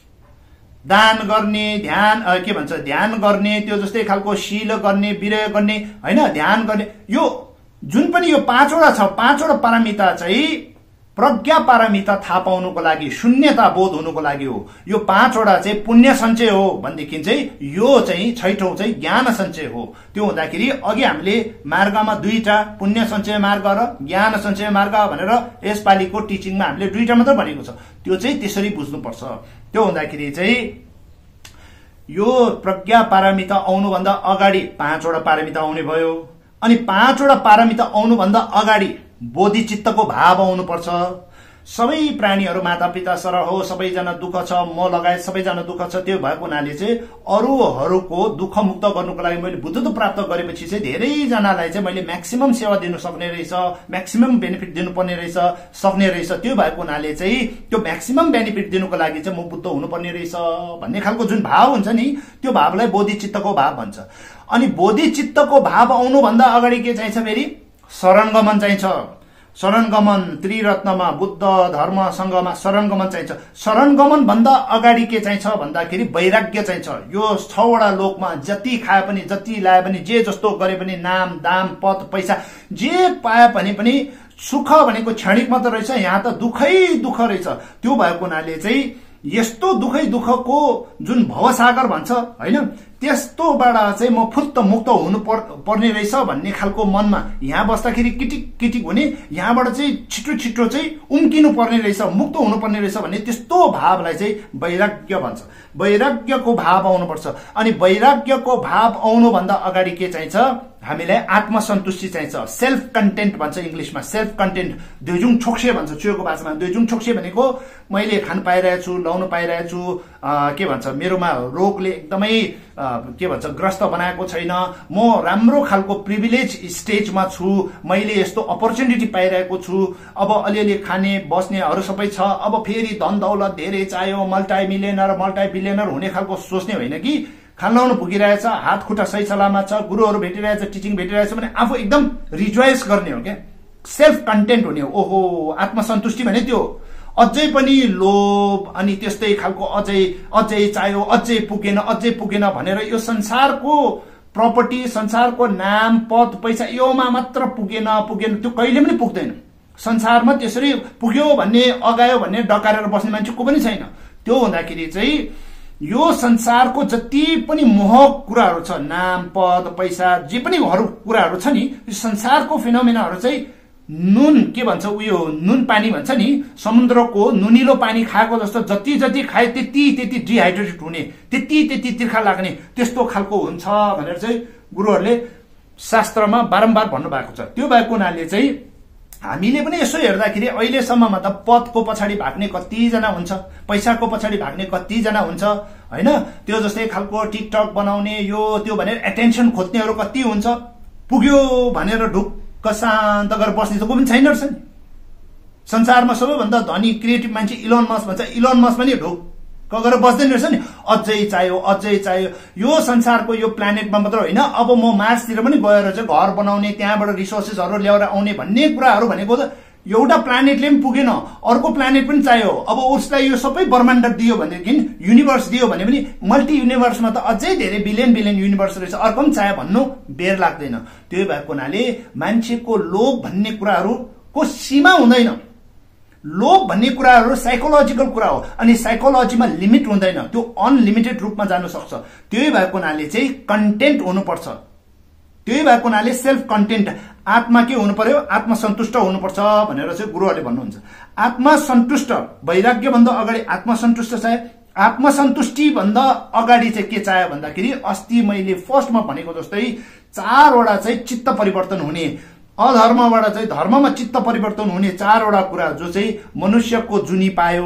[SPEAKER 1] दान गर्ने, ध्यान के भन्छ ध्यान गर्ने, त्यो जस्तै खालको शील गर्ने, विरय गर्ने होइन, ध्यान गर्ने, यो जुन पनि यो 5वटा छ, 5वटा पारमिता चाहिँ प्रज्ञा पारमिता थाहा पाउनुको लागि, शून्यता बोध हुनुको लागि हो। यो 5वटा चाहिँ पुण्य सञ्चय हो भनेदेखि चाहिँ यो चाहिँ 6औं चाहिँ ज्ञान सञ्चय हो। त्यो हुँदाखेरि अघि हामीले मार्गमा 2टा पुण्य सञ्चय मार्ग र ज्ञान सञ्चय मार्ग भनेर यसपालिको टिचिङमा हामीले 2टा मात्र भनेको छ। त्यो चाहिँ त्यसरी बुझ्नुपर्छ। त्यो हुँदाखेरि चाहिँ यो प्रज्ञा पारमिता आउनुभन्दा अगाडि 5वटा पारमिता आउने भयो। अनि 5वटा पारमिता आउनुभन्दा अगाडि बोधिचित्तको भाव आउनुपर्छ। सबै प्राणीहरू मातापिता सरह हो, सबैजना दुःख छ, म लगायत सबैजना दुःख छ। त्यो भएको हुनाले चाहिँ अरूहरूको दुःख मुक्त गर्नुको लागि मैले बुद्धत्व प्राप्त गरेपछि चाहिँ धेरैजनालाई चाहिँ मैले म्याक्सिमम सेवा दिनु सक्ने रहेछ, म्याक्सिमम बेनिफिट दिनुपर्ने रहेछ, सक्ने रहेछ। त्यो भएको हुनाले चाहिँ त्यो म्याक्सिमम बेनिफिट दिनुको लागि चाहिँ म बुद्ध हुनुपर्ने रहेछ भन्ने खालको जुन भाव हुन्छ नि, त्यो भावलाई बोधिचित्तको भाव भन्छ। अनि बोधिचित्तको भाव आउनुभन्दा अगाडि के चाहिन्छ, फेरि शरणगमन चाहिन्छ। शरणगमन त्रिरत्नमा बुद्ध धर्म संघमा शरणगमन चाहिन्छ। शरणगमन भन्दा अगाडि के चाहिन्छ भन्दाखेरि वैराग्य चाहिन्छ। यो 6 वटा लोकमा जति खाए पनि जति लाए पनि जे जस्तो गरे पनि नाम दाम पद पैसा जे पाए पनि सुख भनेको क्षणिक मात्र रहेछ, यहाँ त दुखै दुख रहेछ। त्यो भएको हुनाले चाहिँ यस्तो दुखै दुखको जुन भवसागर भन्छ हैन, त्यस्तोबाट चाहिँ म फुत्त मुक्त हुनु पर्ने रहेछ भन्ने खालको मनमा यहाँ बस्दाखेरि किटिक किटिक हुने, यहाँबाट चाहिँ छिटो छिटो चाहिँ उम्किनु पर्ने रहेछ, मुक्त हुनु पर्ने रहेछ भन्ने त्यस्तो भावलाई चाहिँ वैराग्य भन्छ। वैराग्यको भाव आउनुपर्छ। अनि वैराग्यको भाव आउनुभन्दा अगाडि के चाहिन्छ, हामीलाई आत्मसन्तुष्टि चाहिन्छ। सेल्फ कन्टेन्ट भन्छ इंग्लिशमा, सेल्फ कन्टेन्ट। द्वैजुङ छोक्से भन्छ चुयोको भाषामा। द्वैजुङ छोक्से भनेको मैले खान पाइरहेछु, लाउन पाइरहेछु, के भन्छ मेरोमा रोगले एकदमै के भन्छ ग्रस्त बनाएको छैन, म राम्रो खालको प्रिभिलेज स्टेजमा छु, मैले यस्तो अपर्च्युनिटी पाइरहेको छु, अब अलिअलि खाने बस्नेहरू सबै छ, अब फेरि धन दौलत धेरै चाहियो, मल्टाई बिलियनर हुने खालको सोच्ने होइन कि खान लाउनु पुगिरहेछ, हात खुट्टा सही सलामत छ, गुरुहरू भेटिरहेछ, टिचिङ भेटिरहेछ भने आफू एकदम रिजोइस गर्ने हो क्या, सेल्फ कन्टेन्ट हुने हो। ओहो आत्मसन्तुष्टि भने त्यो अझै पनि लोभ अनि त्यस्तै खालको अझै चाहियो, अझै पुगेन भनेर यो संसारको प्रपर्टी, संसारको नाम पद पैसा योमा मात्र पुगेन त्यो कहिले पनि पुग्दैन। संसारमा त्यसरी पुग्यो भन्ने अगायो भन्ने डकारेर बस्ने मान्छे को पनि छैन। त्यो हुँदाखेरि चाहिँ यो संसारको जति पनि मोहक कुराहरू छ, नाम पद पैसा जे पनि कुराहरू छ नि, यो संसारको फिनोमेनाहरू चाहिँ नुन के भन्छ उयो नुन पानी भन्छ नि, समुद्रको नुनिलो पानी खाएको जस्तो जति जति खाए त्यति डिहाइड्रेटेड हुने, त्यति तिर्खा लाग्ने, त्यस्तो खालको हुन्छ भनेर चाहिँ गुरुहरूले शास्त्रमा बारम्बार भन्नुभएको छ। त्यो भएको हुनाले चाहिँ हामीले पनि यसो हेर्दाखेरि अहिलेसम्ममा त पदको पछाडि भाग्ने कतिजना हुन्छ, पैसाको पछाडि भाग्ने कतिजना हुन्छ हैन, त्यो जस्तै खालको टिकटक बनाउने यो त्यो भनेर एटेन्सन खोज्नेहरू कति हुन्छ, पुग्यो भनेर ढुक्क शान्त गरेर बस्ने त को पनि छैन रहेछ नि। संसारमा सबैभन्दा धनी क्रिएटिभ मान्छे इलोन मस्क भन्छ, इलोन मस्क पनि ढुक्क गरेर बस्दैन रहेछ नि, अझै चाहियो। यो संसारको यो प्लानेटमा मात्र होइन, अब म मार्सतिर पनि गएर चाहिँ घर बनाउने, त्यहाँबाट रिसोर्सेसहरू ल्याएर आउने भन्ने कुराहरू भनेको त एउटा प्लानेटले पनि पुगेन, अर्को प्लानेट पनि चाहियो। अब उसलाई यो सबै ब्रह्माण्ड दियो भनेदेखि, युनिभर्स दियो भने पनि मल्टी युनिभर्समा त अझै धेरै बिलियन युनिभर्स रहेछ, अर्को पनि चाहियो भन्नु बेर लाग्दैन। त्यो भएको हुनाले मान्छेको लोभ भन्ने कुराहरूको सीमा हुँदैन। लोभ भन्ने कुराहरू साइकोलोजिकल कुरा हो, अनि साइकोलोजीमा लिमिट हुँदैन, त्यो अनलिमिटेड रूपमा जान सक्छ। त्यही भएको हुनाले चाहिँ कन्टेन्ट हुनुपर्छ। त्यही भएको हुनाले सेल्फ कन्टेन्ट, आत्मा के हुनु पर्यो, आत्मसन्तुष्ट हुनुपर्छ भनेर चाहिँ गुरुहरूले भन्नुहुन्छ। आत्मसन्तुष्ट, वैराग्य भन्दा अगाडि आत्मसन्तुष्ट चाहियो। आत्मसन्तुष्टि भन्दा अगाडि चाहिँ के चाहियो भन्दाखेरि अस्ति मैले फर्स्टमा भनेको जस्तै 4 वटा चाहिँ चित्त परिवर्तन हुने, अधर्मबाट चाहिँ धर्ममा चित्त परिवर्तन हुने 4 वटा कुरा, जो चाहिँ मनुष्यको जुनी पायो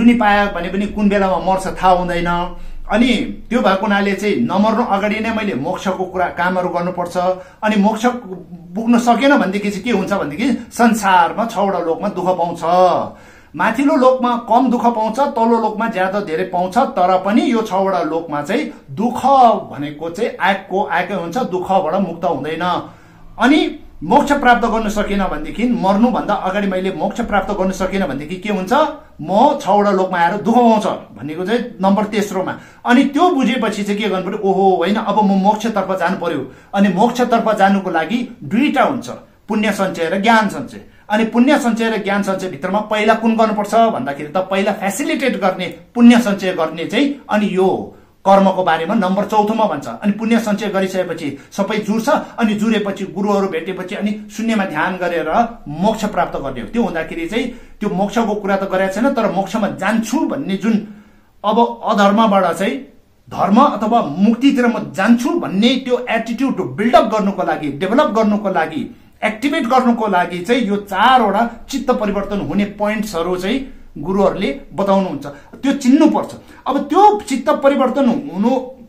[SPEAKER 1] भने पनि कुन बेलामा मर्छ थाहा हुँदैन। अनि त्यो भएको हुनाले चाहिँ नमर्नु अगाडि नै मैले मोक्षको कुरा कामहरू गर्नुपर्छ। अनि मोक्ष पुग्न सकेन भनेदेखि चाहिँ के हुन्छ भनेदेखि संसारमा 6 वटा लोकमा दुःख पाउँछ। माथिल्लो लोकमा कम दुःख पाउँछ, तल्लो लोकमा ज्यादा धेरै पाउँछ, तर पनि यो 6 वटा लोकमा चाहिँ दुःख भनेको चाहिँ आएकै हुन्छ, दुःखबाट मुक्त हुँदैन। अनि मोक्ष प्राप्त गर्न सकेन भनेदेखि, मर्नुभन्दा अगाडि मैले मोक्ष प्राप्त गर्न सकेन भनेदेखि के हुन्छ, म 6 वटा लोकमा आएर दुःख पाउँछ भनेको चाहिँ नम्बर तेस्रोमा। अनि त्यो बुझेपछि चाहिँ के गर्नु पर्यो, ओहो होइन अब म मोक्षतर्फ जानु पर्यो। अनि मोक्षतर्फ जानुको लागि 2टा हुन्छ, पुण्य सञ्चय र ज्ञान सञ्चय। अनि पुण्य सञ्चय र ज्ञान सञ्चय भित्रमा पहिला कुन गर्नुपर्छ भन्दाखेरि त पहिला फेसिलिटेट गर्ने पुण्य सञ्चय गर्ने चाहिँ, अनि यो कर्मको बारेमा नम्बर 4थोमा भन्छ। अनि पुण्य सञ्चय गरिसकेपछि सबै जुर्छ, अनि जुरेपछि गुरुहरू भेटेपछि अनि शून्यमा ध्यान गरेर मोक्ष प्राप्त गर्ने हो। त्यो हुँदाखेरि चाहिँ त्यो मोक्षको कुरा त गरेको छैन, तर मोक्षमा जान्छु भन्ने जुन अब अधर्मबाट चाहिँ धर्म अथवा मुक्तितिर म जान्छु भन्ने त्यो एटिट्युड बिल्डअप गर्नुको लागि, डेभलप गर्नुको लागि, एक्टिभेट गर्नुको लागि चाहिँ यो 4 वटा चित्त परिवर्तन हुने पोइन्ट्सहरू चाहिँ गुरुहरूले बताउनुहुन्छ, त्यो चिन्नुपर्छ। अब त्यो चित्त परिवर्तन हुनु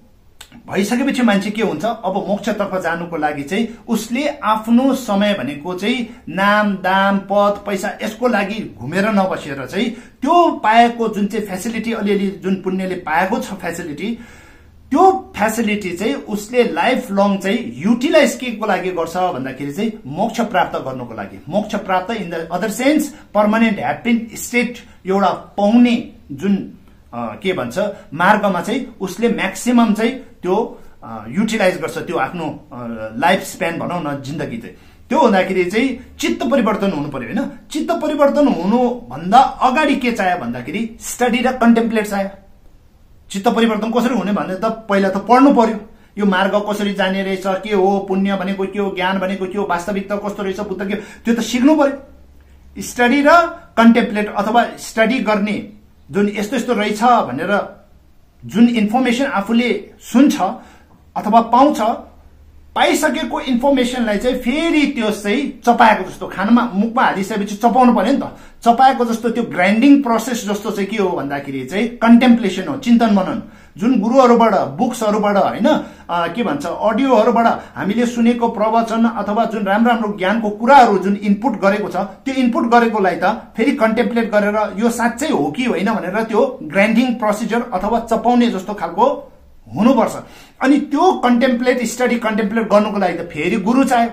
[SPEAKER 1] भइसकेपछि मान्छे के हुन्छ, अब मोक्षतर्फ जानुको लागि चाहिँ उसले आफ्नो समय भनेको चाहिँ नाम दाम पद पैसा यसको लागि घुमेर नबसेर चाहिँ त्यो पाएको जुन चाहिँ फेसिलिटी, अलिअलि जुन पुण्यले पाएको छ फेसिलिटी, त्यो फेसिलिटी चाहिँ उसले लाइफ लङ चाहिँ युटिलाइज के को लागि गर्छ भन्दाखेरि चाहिँ मोक्ष प्राप्त गर्नको लागि, मोक्ष प्राप्त in the other sense permanent happy state एउटा पाउने जुन के भन्छ मार्गमा चाहिँ उसले म्याक्सिमम चाहिँ त्यो युटिलाइज गर्छ त्यो आफ्नो लाइफ स्प्यान भनौँ न जिन्दगी चाहिँ। त्यो हुँदाखेरि चाहिँ चित्त परिवर्तन हुनु पर्यो होइन। चित्त परिवर्तन हुनु भन्दा अगाडि के चाहियो भन्दाखेरि स्टडी र कन्टेम्प्लेट चाहियो। चित्त परिवर्तन कसरी हुने भने त पहिला त पढ्नु पर्यो, यो मार्ग कसरी जाने रहेछ, के हो पुण्य भनेको के हो, ज्ञान भनेको के हो, वास्तविकता कस्तो रहेछ, बुद्ध के, त्यो त सिक्नु पर्यो। स्टडी र कन्टेम्प्लेट अथवा स्टडी गर्ने जुन यस्तो यस्तो रहेछ भनेर जुन इन्फर्मेसन आफूले सुन्छ अथवा पाउँछ, पाइसकेको इन्फर्मेसनलाई चाहिँ फेरि त्यो चाहिँ चपाएको जस्तो खानामा मुखमा हालिसकेपछि चपाउनु पर्यो नि त, चपाएको जस्तो त्यो ग्राइन्डिङ प्रोसेस जस्तो चाहिँ के हो भन्दाखेरि चाहिँ कन्टेम्प्लेसन हो, चिन्तन मनन। जुन गुरुहरूबाट बुक्सहरूबाट होइन के भन्छ अडियोहरूबाट हामीले सुनेको प्रवचन अथवा जुन राम्रो राम्रो ज्ञानको कुराहरू जुन इनपुट गरेको छ त्यो इनपुट गरेकोलाई त फेरि कन्टेम्प्लेट गरेर यो साँच्चै हो कि होइन भनेर त्यो ग्राइन्डिङ प्रोसिजर अथवा चपाउने जस्तो खालको हुनुपर्छ। अनि त्यो कन्टेम्प्लेट स्टडी कन्टेम्प्लेट गर्नुको लागि त फेरि गुरु चाहियो,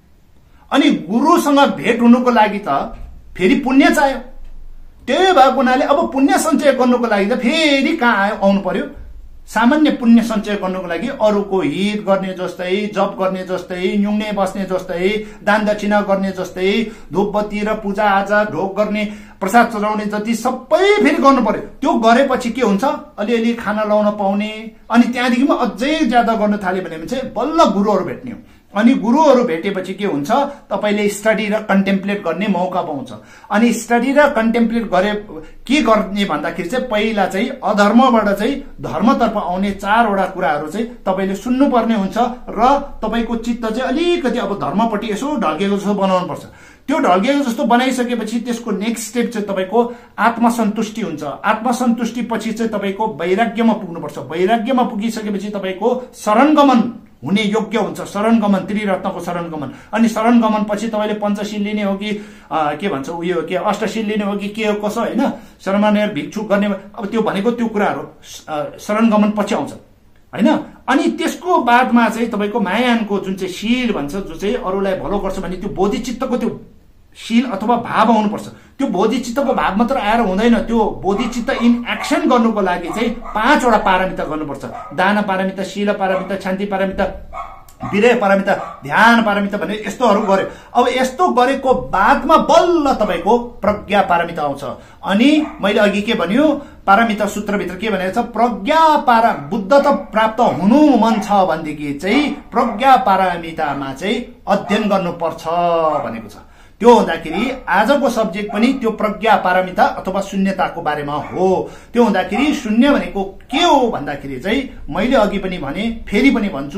[SPEAKER 1] अनि गुरुसँग भेट हुनुको लागि त फेरि पुण्य चाहियो। त्यही भएको हुनाले अब पुण्य सञ्चय गर्नुको लागि त फेरि कहाँ आयो आउनु पर्यो। सामान्य पुण्य सञ्चय गर्नुको लागि अरूको हित गर्ने जस्तै, जप गर्ने जस्तै, न्युङ्ने बस्ने जस्तै, दान दक्षिणा गर्ने जस्तै, धूपबत्ती र पूजा आजा ढोक गर्ने, प्रसाद चढाउने जति सबै फेरि गर्नु पर्यो। त्यो गरेपछि के हुन्छ अलिअलि खाना लाउन पाउने, अनि त्यहाँदेखि अझै ज्यादा गर्न थाल्यो भने चाहिँ बल्ल गुरुहरू भेट्ने हो। अनि गुरुहरू भेटेपछि के हुन्छ तपाईले स्टडी र कन्टेम्प्लेट गर्ने मौका पाउँछ। अनि स्टडी र कन्टेम्प्लेट गरे के गर्ने भन्दाखेरि चाहिँ पहिला चाहिँ अधर्मबाट चाहिँ धर्मतर्फ आउने चारवटा कुराहरू चाहिँ तपाईले सुन्नुपर्ने हुन्छ र तपाईको चित्त चाहिँ अलिकति अब धर्मपट्टि यसो ढल्केको जस्तो बनाउनु पर्छ। त्यो ढल्केको जस्तो बनाइसकेपछि त्यसको नेक्स्ट स्टेप चाहिँ तपाईको आत्मसन्तुष्टि हुन्छ। आत्मसन्तुष्टि पछि चाहिँ तपाईको वैराग्यमा पुग्नुपर्छ। वैराग्यमा पुगिसकेपछि तपाईको शरणगमन हुने योग्य हुन्छ। शरणगमन त्रिरत्नको शरणगमन, अनि शरणगमन पछि तपाईले पञ्चशील लिने हो कि के भन्छ उयो के अष्टशील लिने हो कि के हो कसो हैन, शर्मानेर भिक्षुक गर्ने, अब त्यो भनेको त्यो कुराहरू शरणगमन पछि आउँछ हैन। अनि त्यसको बादमा चाहिँ तपाईको मायानको जुन चाहिँ शील भन्छ, जो चाहिँ अरूलाई भलो गर्छ भने त्यो बोधिचित्तको त्यो शील अथवा भाव आउनुपर्छ। त्यो बोधिचित्तको भाव मात्र आएर हुँदैन, त्यो बोधिचित्त इन एक्सन गर्नुको लागि चाहिँ 5 वटा पारमिता गर्नुपर्छ। दान पारमिता, शील पारमिता, शान्ति पारमिता, विरय पारमिता, ध्यान पारमिता भने यस्तोहरू गर्यो। अब यस्तो गरेको बादमा बल्ल तपाईको प्रज्ञा पारमिता आउँछ। अनि मैले अघि के भन्यो पारमिता सूत्रभित्र के भनेको छ, प्रज्ञा पारा बुद्धता प्राप्त हुनु मन छ भनेदेखि चाहिँ प्रज्ञा पारमितामा चाहिँ अध्ययन गर्नुपर्छ भनेको छ। त्यो हुँदाखेरि आजको सब्जेक्ट पनि त्यो प्रज्ञा पारमिता अथवा शून्यताको बारेमा हो। त्यो हुँदाखेरि शून्य भनेको के हो भन्दाखेरि चाहिँ मैले अघि पनि भने फेरि पनि भन्छु,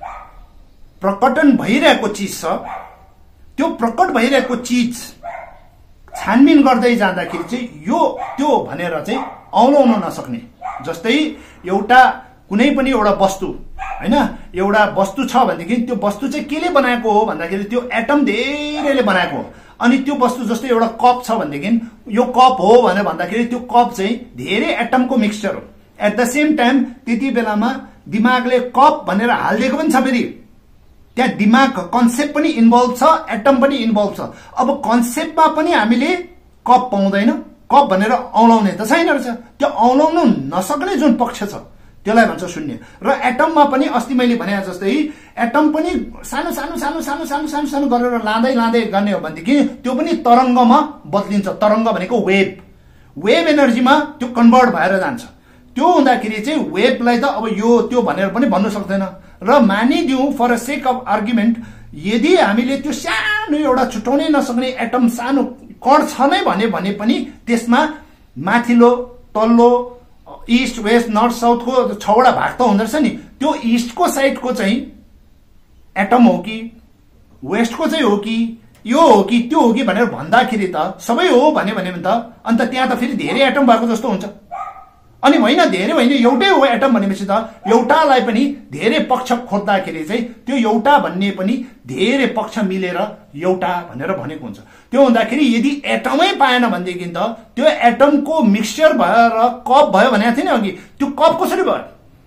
[SPEAKER 1] प्रकटन भइरहेको चिज छ, त्यो प्रकट भइरहेको चिज छानबिन गर्दै जाँदाखेरि चाहिँ यो त्यो भनेर चाहिँ औलाउन नसक्ने। जस्तै एउटा कुनै पनि एउटा वस्तु हैन, एउटा वस्तु छ भनेदेखि त्यो वस्तु चाहिँ केले बनाएको हो भन्दाखेरि त्यो एटम धेरैले बनाएको हो। अनि त्यो वस्तु जस्तै एउटा कप छ भनेदेखि यो कप हो भनेर भन्दाखेरि त्यो कप चाहिँ धेरै एटमको मिक्सचर हो। एट द सेम टाइम त्यति बेलामा दिमागले कप भनेर हालिदिएको पनि छ, फेरि त्यहाँ दिमाग कन्सेप्ट पनि इन्भल्भ छ, एटम पनि इन्भल्भ छ। अब कन्सेप्टमा पनि हामीले कप पाउँदैन, कप भनेर औलाउने त छैन रहेछ। त्यो औलाउनु नसक्ने जुन पक्ष छ त्यसलाई भन्छ शून्य। र एटममा पनि अस्ति मैले भने जस्तै एटम पनि सानो सानो सानो सानो सानो सानो सानो गरेर लाँदै लाँदै गर्ने हो भनेदेखि त्यो पनि तरङ्गमा बदलिन्छ। तरङ्ग भनेको वेभ, वेभ एनर्जीमा त्यो कन्भर्ट भएर जान्छ। त्यो हुँदाखेरि चाहिँ वेभलाई त अब यो त्यो भनेर पनि भन्नु सक्दैन। र मानिदिउँ for a sake of argument, यदि हामीले त्यो सानो एउटा छुटाउनै नसक्ने एटम सानो कण छ नै भने पनि त्यसमा माथिल्लो तल्लो इस्ट वेस्ट नर्थ साउथको 6वटा भाग त हुँदो रहेछ नि। त्यो इस्टको साइडको चाहिँ एटम हो कि वेस्टको चाहिँ हो कि यो हो कि त्यो हो कि भनेर भन्दाखेरि त सबै हो भने त अन्त त्यहाँ त फेरि धेरै एटम भएको जस्तो हुन्छ। अनि होइन धेरै होइन, एउटै हो एटम भनेपछि त एउटालाई पनि धेरै पक्ष खोज्दाखेरि चाहिँ त्यो एउटा भन्ने पनि धेरै पक्ष मिलेर एउटा भनेर भनेको हुन्छ। त्यो हुँदाखेरि यदि एटमै पाएन भनेदेखि त त्यो एटमको मिक्सचर भएर कप भयो भनेको थिएँ नि अघि, त्यो कप कसरी भयो?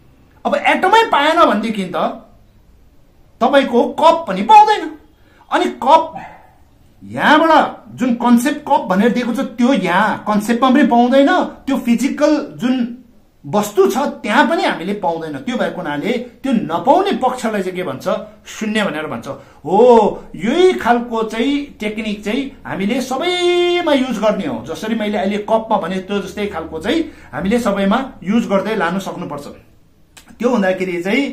[SPEAKER 1] अब एटमै पाएन भनेदेखि त तपाईको कप पनि पाउँदैन। अनि कप यहाँबाट जुन कन्सेप्ट कप भनेर दिएको छ त्यो यहाँ कन्सेप्टमा पनि पाउँदैन, त्यो फिजिकल जुन वस्तु छ त्यहाँ पनि हामीले पाउँदैन। त्यो भएको हुनाले त्यो नपाउने पक्षलाई चाहिँ के भन्छ, शून्य भनेर भन्छ। हो, यही खालको चाहिँ टेक्निक चाहिँ हामीले सबैमा युज गर्ने हो। जसरी मैले अहिले कपमा भने त्यो जस्तै खालको चाहिँ हामीले सबैमा युज गर्दै लानु सक्नुपर्छ। त्यो हुँदाखेरि चाहिँ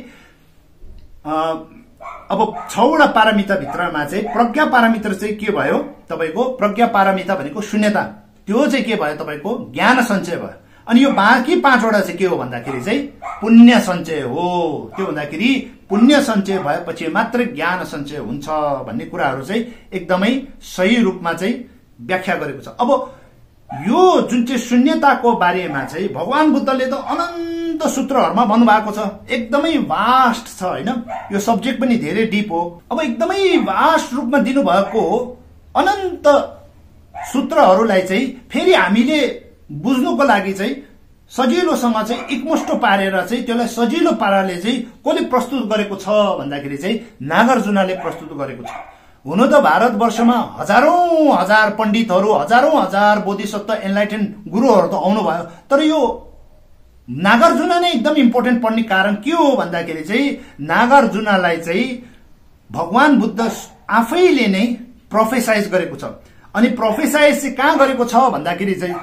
[SPEAKER 1] अब 6 वटा पारामिटर भित्रमा चाहिँ प्रज्ञा पारामिटर चाहिँ के भयो तपाईको, प्रज्ञा पारामिटर भनेको शून्यता, त्यो चाहिँ के भयो तपाईको ज्ञान सञ्चय भयो। अनि यो बाँकी 5 वटा चाहिँ के हो भन्दाखेरि चाहिँ पुण्य सञ्चय हो। त्यो भन्दाखेरि पुण्य सञ्चय भएपछि मात्र ज्ञान सञ्चय हुन्छ भन्ने कुराहरू चाहिँ एकदमै सही रूपमा चाहिँ व्याख्या गरेको छ। अब यो जुन चाहिँ शून्यताको बारेमा चाहिँ भगवान बुद्धले त अनन्त सूत्रहरुमा भन्नुभएको छ, एकदमै वास्ट छ हैन। यो सब्जेक्ट पनि धेरै डीप हो। अब एकदमै वास्ट रूपमा दिनुभएको अनन्त सूत्रहरूलाई चाहिँ फेरि हामीले बुझ्नुको लागि चाहिँ सजिलोसँग चाहिँ एकमुष्ट पारेर चाहिँ त्यसलाई सजिलो पाराले चाहिँ कसले प्रस्तुत गरेको छ भन्दाखेरि चाहिँ नागार्जुनले प्रस्तुत गरेको छ। हुन त भारतवर्षमा हजारौं हजार पण्डितहरू, हजारौं हजार बोधिसत्व एनलाइटेन गुरुहरू त आउनु भयो, तर यो नागार्जुन नै एकदम इम्पोर्टेन्ट पढ्ने कारण के हो भन्दाखेरि चाहिँ नागार्जुनलाई चाहिँ भगवान बुद्ध आफैले नै प्रोफेसाइज गरेको छ। अनि प्रोफेसाइज चाहिँ कहाँ गरेको छ भन्दाखेरि चाहिँ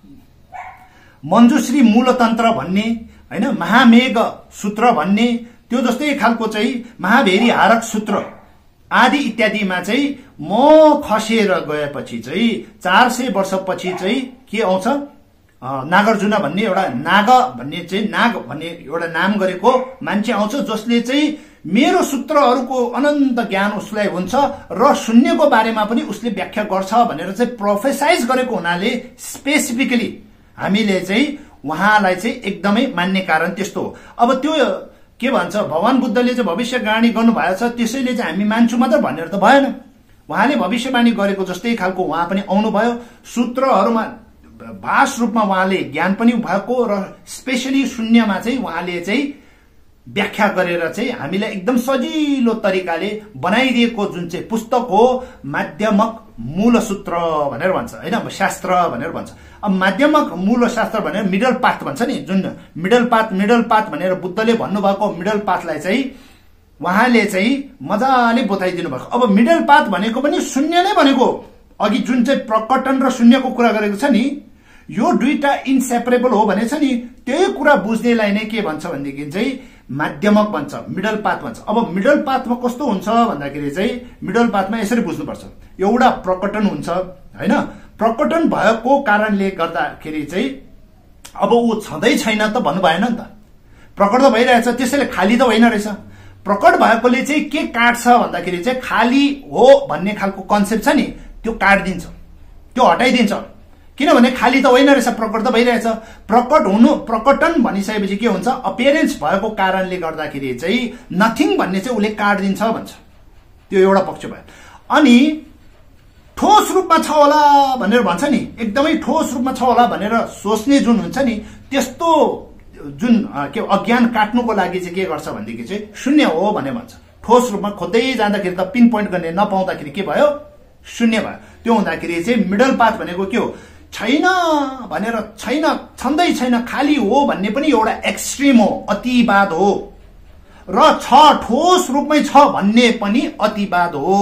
[SPEAKER 1] मञ्जुश्री मूलतन्त्र भन्ने हैन, महामेघ सूत्र भन्ने, त्यो जस्तै खालको चाहिँ महाभेरी हारक सूत्र आदि इत्यादिमा चाहिँ म खसेर गएपछि चाहिँ 400 वर्षपछि चाहिँ के आउँछ, नागार्जुन भन्ने एउटा नाग भन्ने चाहिँ नाग भन्ने एउटा नाम गरेको मान्छे आउँछ, जसले चाहिँ मेरो सूत्रहरूको अनन्त ज्ञान उसलाई हुन्छ र शून्यको बारेमा पनि उसले व्याख्या गर्छ भनेर चाहिँ प्रोफेसाइज गरेको हुनाले स्पेसिफिकली हामीले चाहिँ उहाँलाई चाहिँ एकदमै मान्ने कारण त्यस्तो हो। अब त्यो के भन्छ, भगवान बुद्धले चाहिँ भविष्यवाणी गर्नुभएको छ त्यसैले चाहिँ हामी मान्छौँ मात्र भनेर त भएन। उहाँले भविष्यवाणी गरेको जस्तै खालको उहाँ पनि आउनुभयो, सूत्रहरूमा भाष रूपमा उहाँले ज्ञान पनि भएको र स्पेशली शून्यमा चाहिँ उहाँले चाहिँ व्याख्या गरेर चाहिँ हामीलाई एकदम सजिलो तरिकाले बनाइदिएको जुन चाहिँ पुस्तक हो माध्यमक मूल सूत्र भनेर भन्छ हैन, शास्त्र भनेर भन्छ। अब माध्यमक मूल शास्त्र भनेर मिडल पाथ भन्छ नि, जुन मिडल पाथ भनेर बुद्धले भन्नुभएको मिडल पाथलाई चाहिँ उहाँले चाहिँ मजाले बताइदिनु भएको। अब मिडल पाथ भनेको पनि शून्य नै भनेको, अघि जुन चाहिँ प्रकटन र शून्यको कुरा गरेको छ नि, यो दुईटा इनसेपरेबल हो भने छ नि, त्यही कुरा बुझ्नेलाई नै के भन्छ भनेदेखि चाहिँ माध्यमक भन्छ, मिडल पाथ भन्छ। अब मिडल पाथमा कस्तो हुन्छ भन्दाखेरि चाहिँ मिडल पाथमा यसरी बुझ्नुपर्छ, एउटा प्रकटन हुन्छ हैन, प्रकटन भएको कारणले गर्दाखेरि चाहिँ अब ऊ छँदै छैन त भन्नु भएन नि त, प्रकट त भइरहेछ, त्यसैले खाली त होइन रहेछ। प्रकट भएकोले चाहिँ के काट्छ भन्दाखेरि चाहिँ खाली हो भन्ने खालको कन्सेप्ट छ नि त्यो काट्दिन्छ, त्यो हटाइदिन्छ। किनभने खाली त होइन रहेछ, प्रकट त भइरहेछ। प्रकट हुनु, प्रकटन भनिसकेपछि के हुन्छ, अपियरेन्स भएको कारणले गर्दाखेरि चाहिँ नथिङ भन्ने चाहिँ उसले काट्दिन्छ भन्छ। त्यो एउटा पक्ष भयो। अनि ठोस रूपमा छ होला भनेर भन्छ नि, एकदमै ठोस रूपमा छ होला भनेर सोच्ने जुन हुन्छ नि, त्यस्तो जुन के अज्ञान काट्नुको लागि चाहिँ के गर्छ भनेदेखि चाहिँ शून्य हो भने भन्छ। ठोस रूपमा खोज्दै जाँदाखेरि त पिन पोइन्ट गर्ने नपाउँदाखेरि के भयो, शून्य भयो। त्यो हुँदाखेरि चाहिँ मिडल पाथ भनेको के हो, छैन भनेर छैन, छँदै छैन, खाली हो भन्ने पनि एउटा एक्सट्रिम हो, अतिवाद हो, र छ ठोस रूपमै छ भन्ने पनि अतिवाद हो,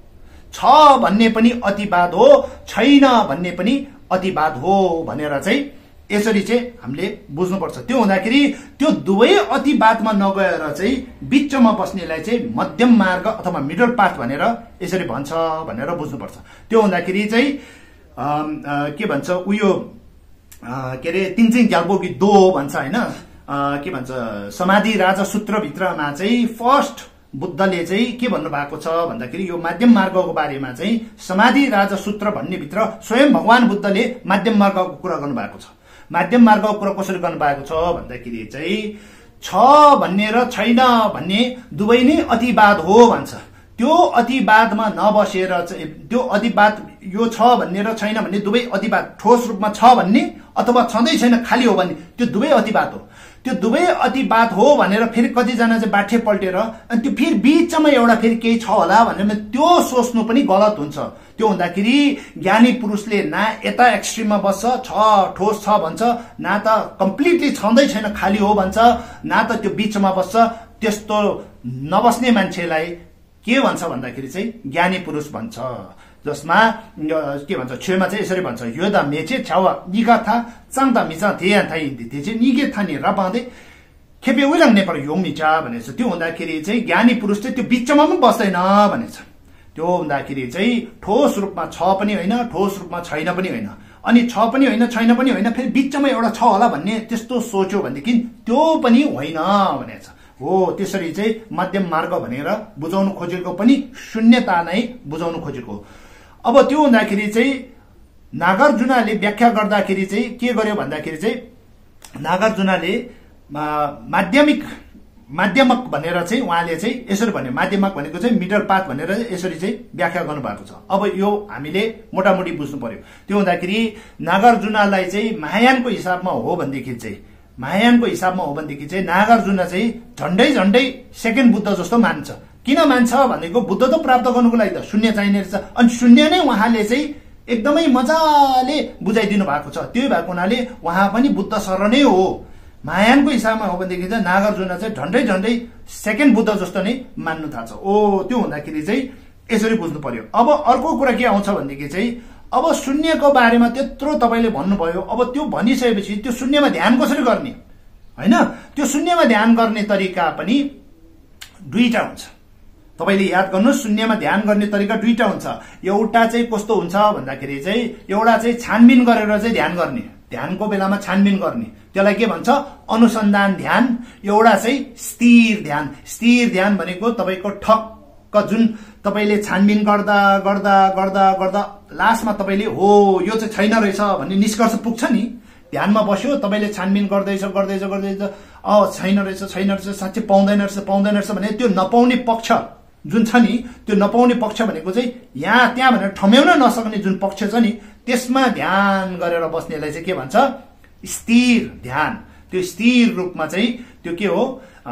[SPEAKER 1] छ भन्ने पनि अतिवाद हो, छैन भन्ने पनि अतिवाद हो भनेर चाहिँ यसरी चाहिँ हामीले बुझ्नुपर्छ। त्यो हुँदाखेरि त्यो दुवै अतिवादमा नगएर चाहिँ बिचमा बस्नेलाई चाहिँ मध्यम मार्ग अथवा मिडल पाथ भनेर यसरी भन्छ भनेर बुझ्नुपर्छ। त्यो हुँदाखेरि चाहिँ के भन्छ, उयो के अरे तिनजिङ ग्याल्बोकी दो भन्छ हैन, के भन्छ, समाधि राजा सूत्रभित्रमा चाहिँ फर्स्ट बुद्धले चाहिँ के भन्नु भएको छ भन्दाखेरि यो माध्यम मार्गको बारेमा चाहिँ समाधि राजा सूत्र भन्ने भित्र स्वयं भगवान बुद्धले माध्यम मार्गको कुरा गर्नु भएको छ। माध्यम मार्गको कुरा कसरी गर्नु भएको छ भन्दाखेरि चाहिँ छ भन्ने र छैन भन्ने दुवै नै अतिवाद हो भन्छ। त्यो अतिवादमा नबसेर चाहिँ त्यो अतिवाद यो छ भन्ने र छैन भन्ने दुवै अतिवाद, ठोस रूपमा छ भन्ने अथवा छँदै छैन खाली हो भन्ने, त्यो दुवै अतिवाद हो। त्यो दुवै अतिवाद हो भनेर फेरि कतिजना चाहिँ बाठे पल्टेर अनि त्यो फेरि बीचमा एउटा फेरि केही छ होला भनेर त्यो सोच्नु पनि गलत हुन्छ। त्यो हुँदाखेरि ज्ञानी पुरुषले ना यता एक्सट्रिममा बस्छ छ ठोस छ भन्छ, ना त कम्प्लिटली छँदै छैन खाली हो भन्छ, ना त त्यो बीचमा बस्छ। त्यस्तो नबस्ने मान्छेलाई के भन्छ भन्दाखेरि चाहिँ ज्ञानी पुरुष भन्छ, जसमा के भन्छ छेउमा चाहिँ यसरी भन्छ यो द मेचे छ्यावा निगा था चाङ द मिचा थिया थाइ हिन्दी चाहिँ निगे थानी र बाँधे खेपे उइलङ नेपाल यो मिचा भनेछ। त्यो हुँदाखेरि चाहिँ ज्ञानी पुरुष चाहिँ त्यो बीचमा पनि बस्दैन भनेछ। त्यो हुँदाखेरि चाहिँ ठोस रूपमा छ पनि होइन, ठोस रूपमा छैन पनि होइन, अनि छ पनि होइन छैन पनि होइन, फेरि बीचमा एउटा छ होला भन्ने त्यस्तो सोच्यो भनेदेखि त्यो पनि होइन भनेछ। हो त्यसरी चाहिँ मध्यम मार्ग भनेर बुझाउनु खोजेको पनि शून्यता नै बुझाउनु खोजेको। अब त्यो हुँदाखेरि चाहिँ नागार्जुनले व्याख्या गर्दाखेरि चाहिँ के गर्यो भन्दाखेरि चाहिँ नागार्जुनले माध्यमक भनेर चाहिँ उहाँले चाहिँ यसरी भन्यो, माध्यमक भनेको चाहिँ मिडल पाथ भनेर यसरी चाहिँ व्याख्या गर्नु भएको छ। अब यो हामीले मोटामोटी बुझ्नु पर्यो। त्यो हुँदाखेरि नागार्जुनलाई चाहिँ महायानको हिसाबमा हो भनेदेखि चाहिँ नागार्जुन चाहिँ झन्डै सेकेन्ड बुद्ध जस्तो मान्छ। किन मान्छ भनेको बुद्ध त प्राप्त गर्नुको लागि त शून्य चाहिने रहेछ, अनि शून्य नै उहाँले चाहिँ एकदमै मजाले बुझाइदिनु भएको छ। त्यही भएको हुनाले उहाँ पनि बुद्ध सर नै हो। महायानको हिसाबमा हो भनेदेखि चाहिँ नागार्जुन चाहिँ झन्डै सेकेन्ड बुद्ध जस्तो नै मान्नु थाल्छ। त्यो हुँदाखेरि चाहिँ यसरी बुझ्नु पर्यो। अब अर्को कुरा के आउँछ भनेदेखि चाहिँ अब शून्यको बारेमा त्यत्रो तपाईँले भन्नुभयो, अब त्यो भनिसकेपछि त्यो शून्यमा ध्यान कसरी गर्ने होइन, त्यो शून्यमा ध्यान गर्ने तरिका पनि दुईटा हुन्छ। तपाईँले याद गर्नुहोस्, शून्यमा ध्यान गर्ने तरिका दुईटा हुन्छ। एउटा चाहिँ कस्तो हुन्छ भन्दाखेरि चाहिँ एउटा चाहिँ छानबिन गरेर चाहिँ ध्यान गर्ने, ध्यानको बेलामा छानबिन गर्ने, त्यसलाई के भन्छ अनुसन्धान ध्यान। एउटा चाहिँ स्थिर ध्यान। स्थिर ध्यान भनेको तपाईँको ठक्क जुन तपाईँले छानबिन गर्दा गर्दा गर्दा गर्दा लास्टमा तपाईँले हो यो चाहिँ छैन रहेछ भन्ने निष्कर्ष पुग्छ नि। ध्यानमा बस्यो, तपाईँले छानबिन गर्दैछ छैन रहेछ साँच्चै पाउँदैन रहेछ भने त्यो नपाउने पक्ष जुन छ नि, त्यो नपाउने पक्ष भनेको चाहिँ यहाँ त्यहाँ भनेर ठम्याउन नसक्ने जुन पक्ष छ नि, त्यसमा ध्यान गरेर बस्नेलाई चाहिँ के भन्छ स्थिर ध्यान। त्यो स्थिर रूपमा चाहिँ त्यो के हो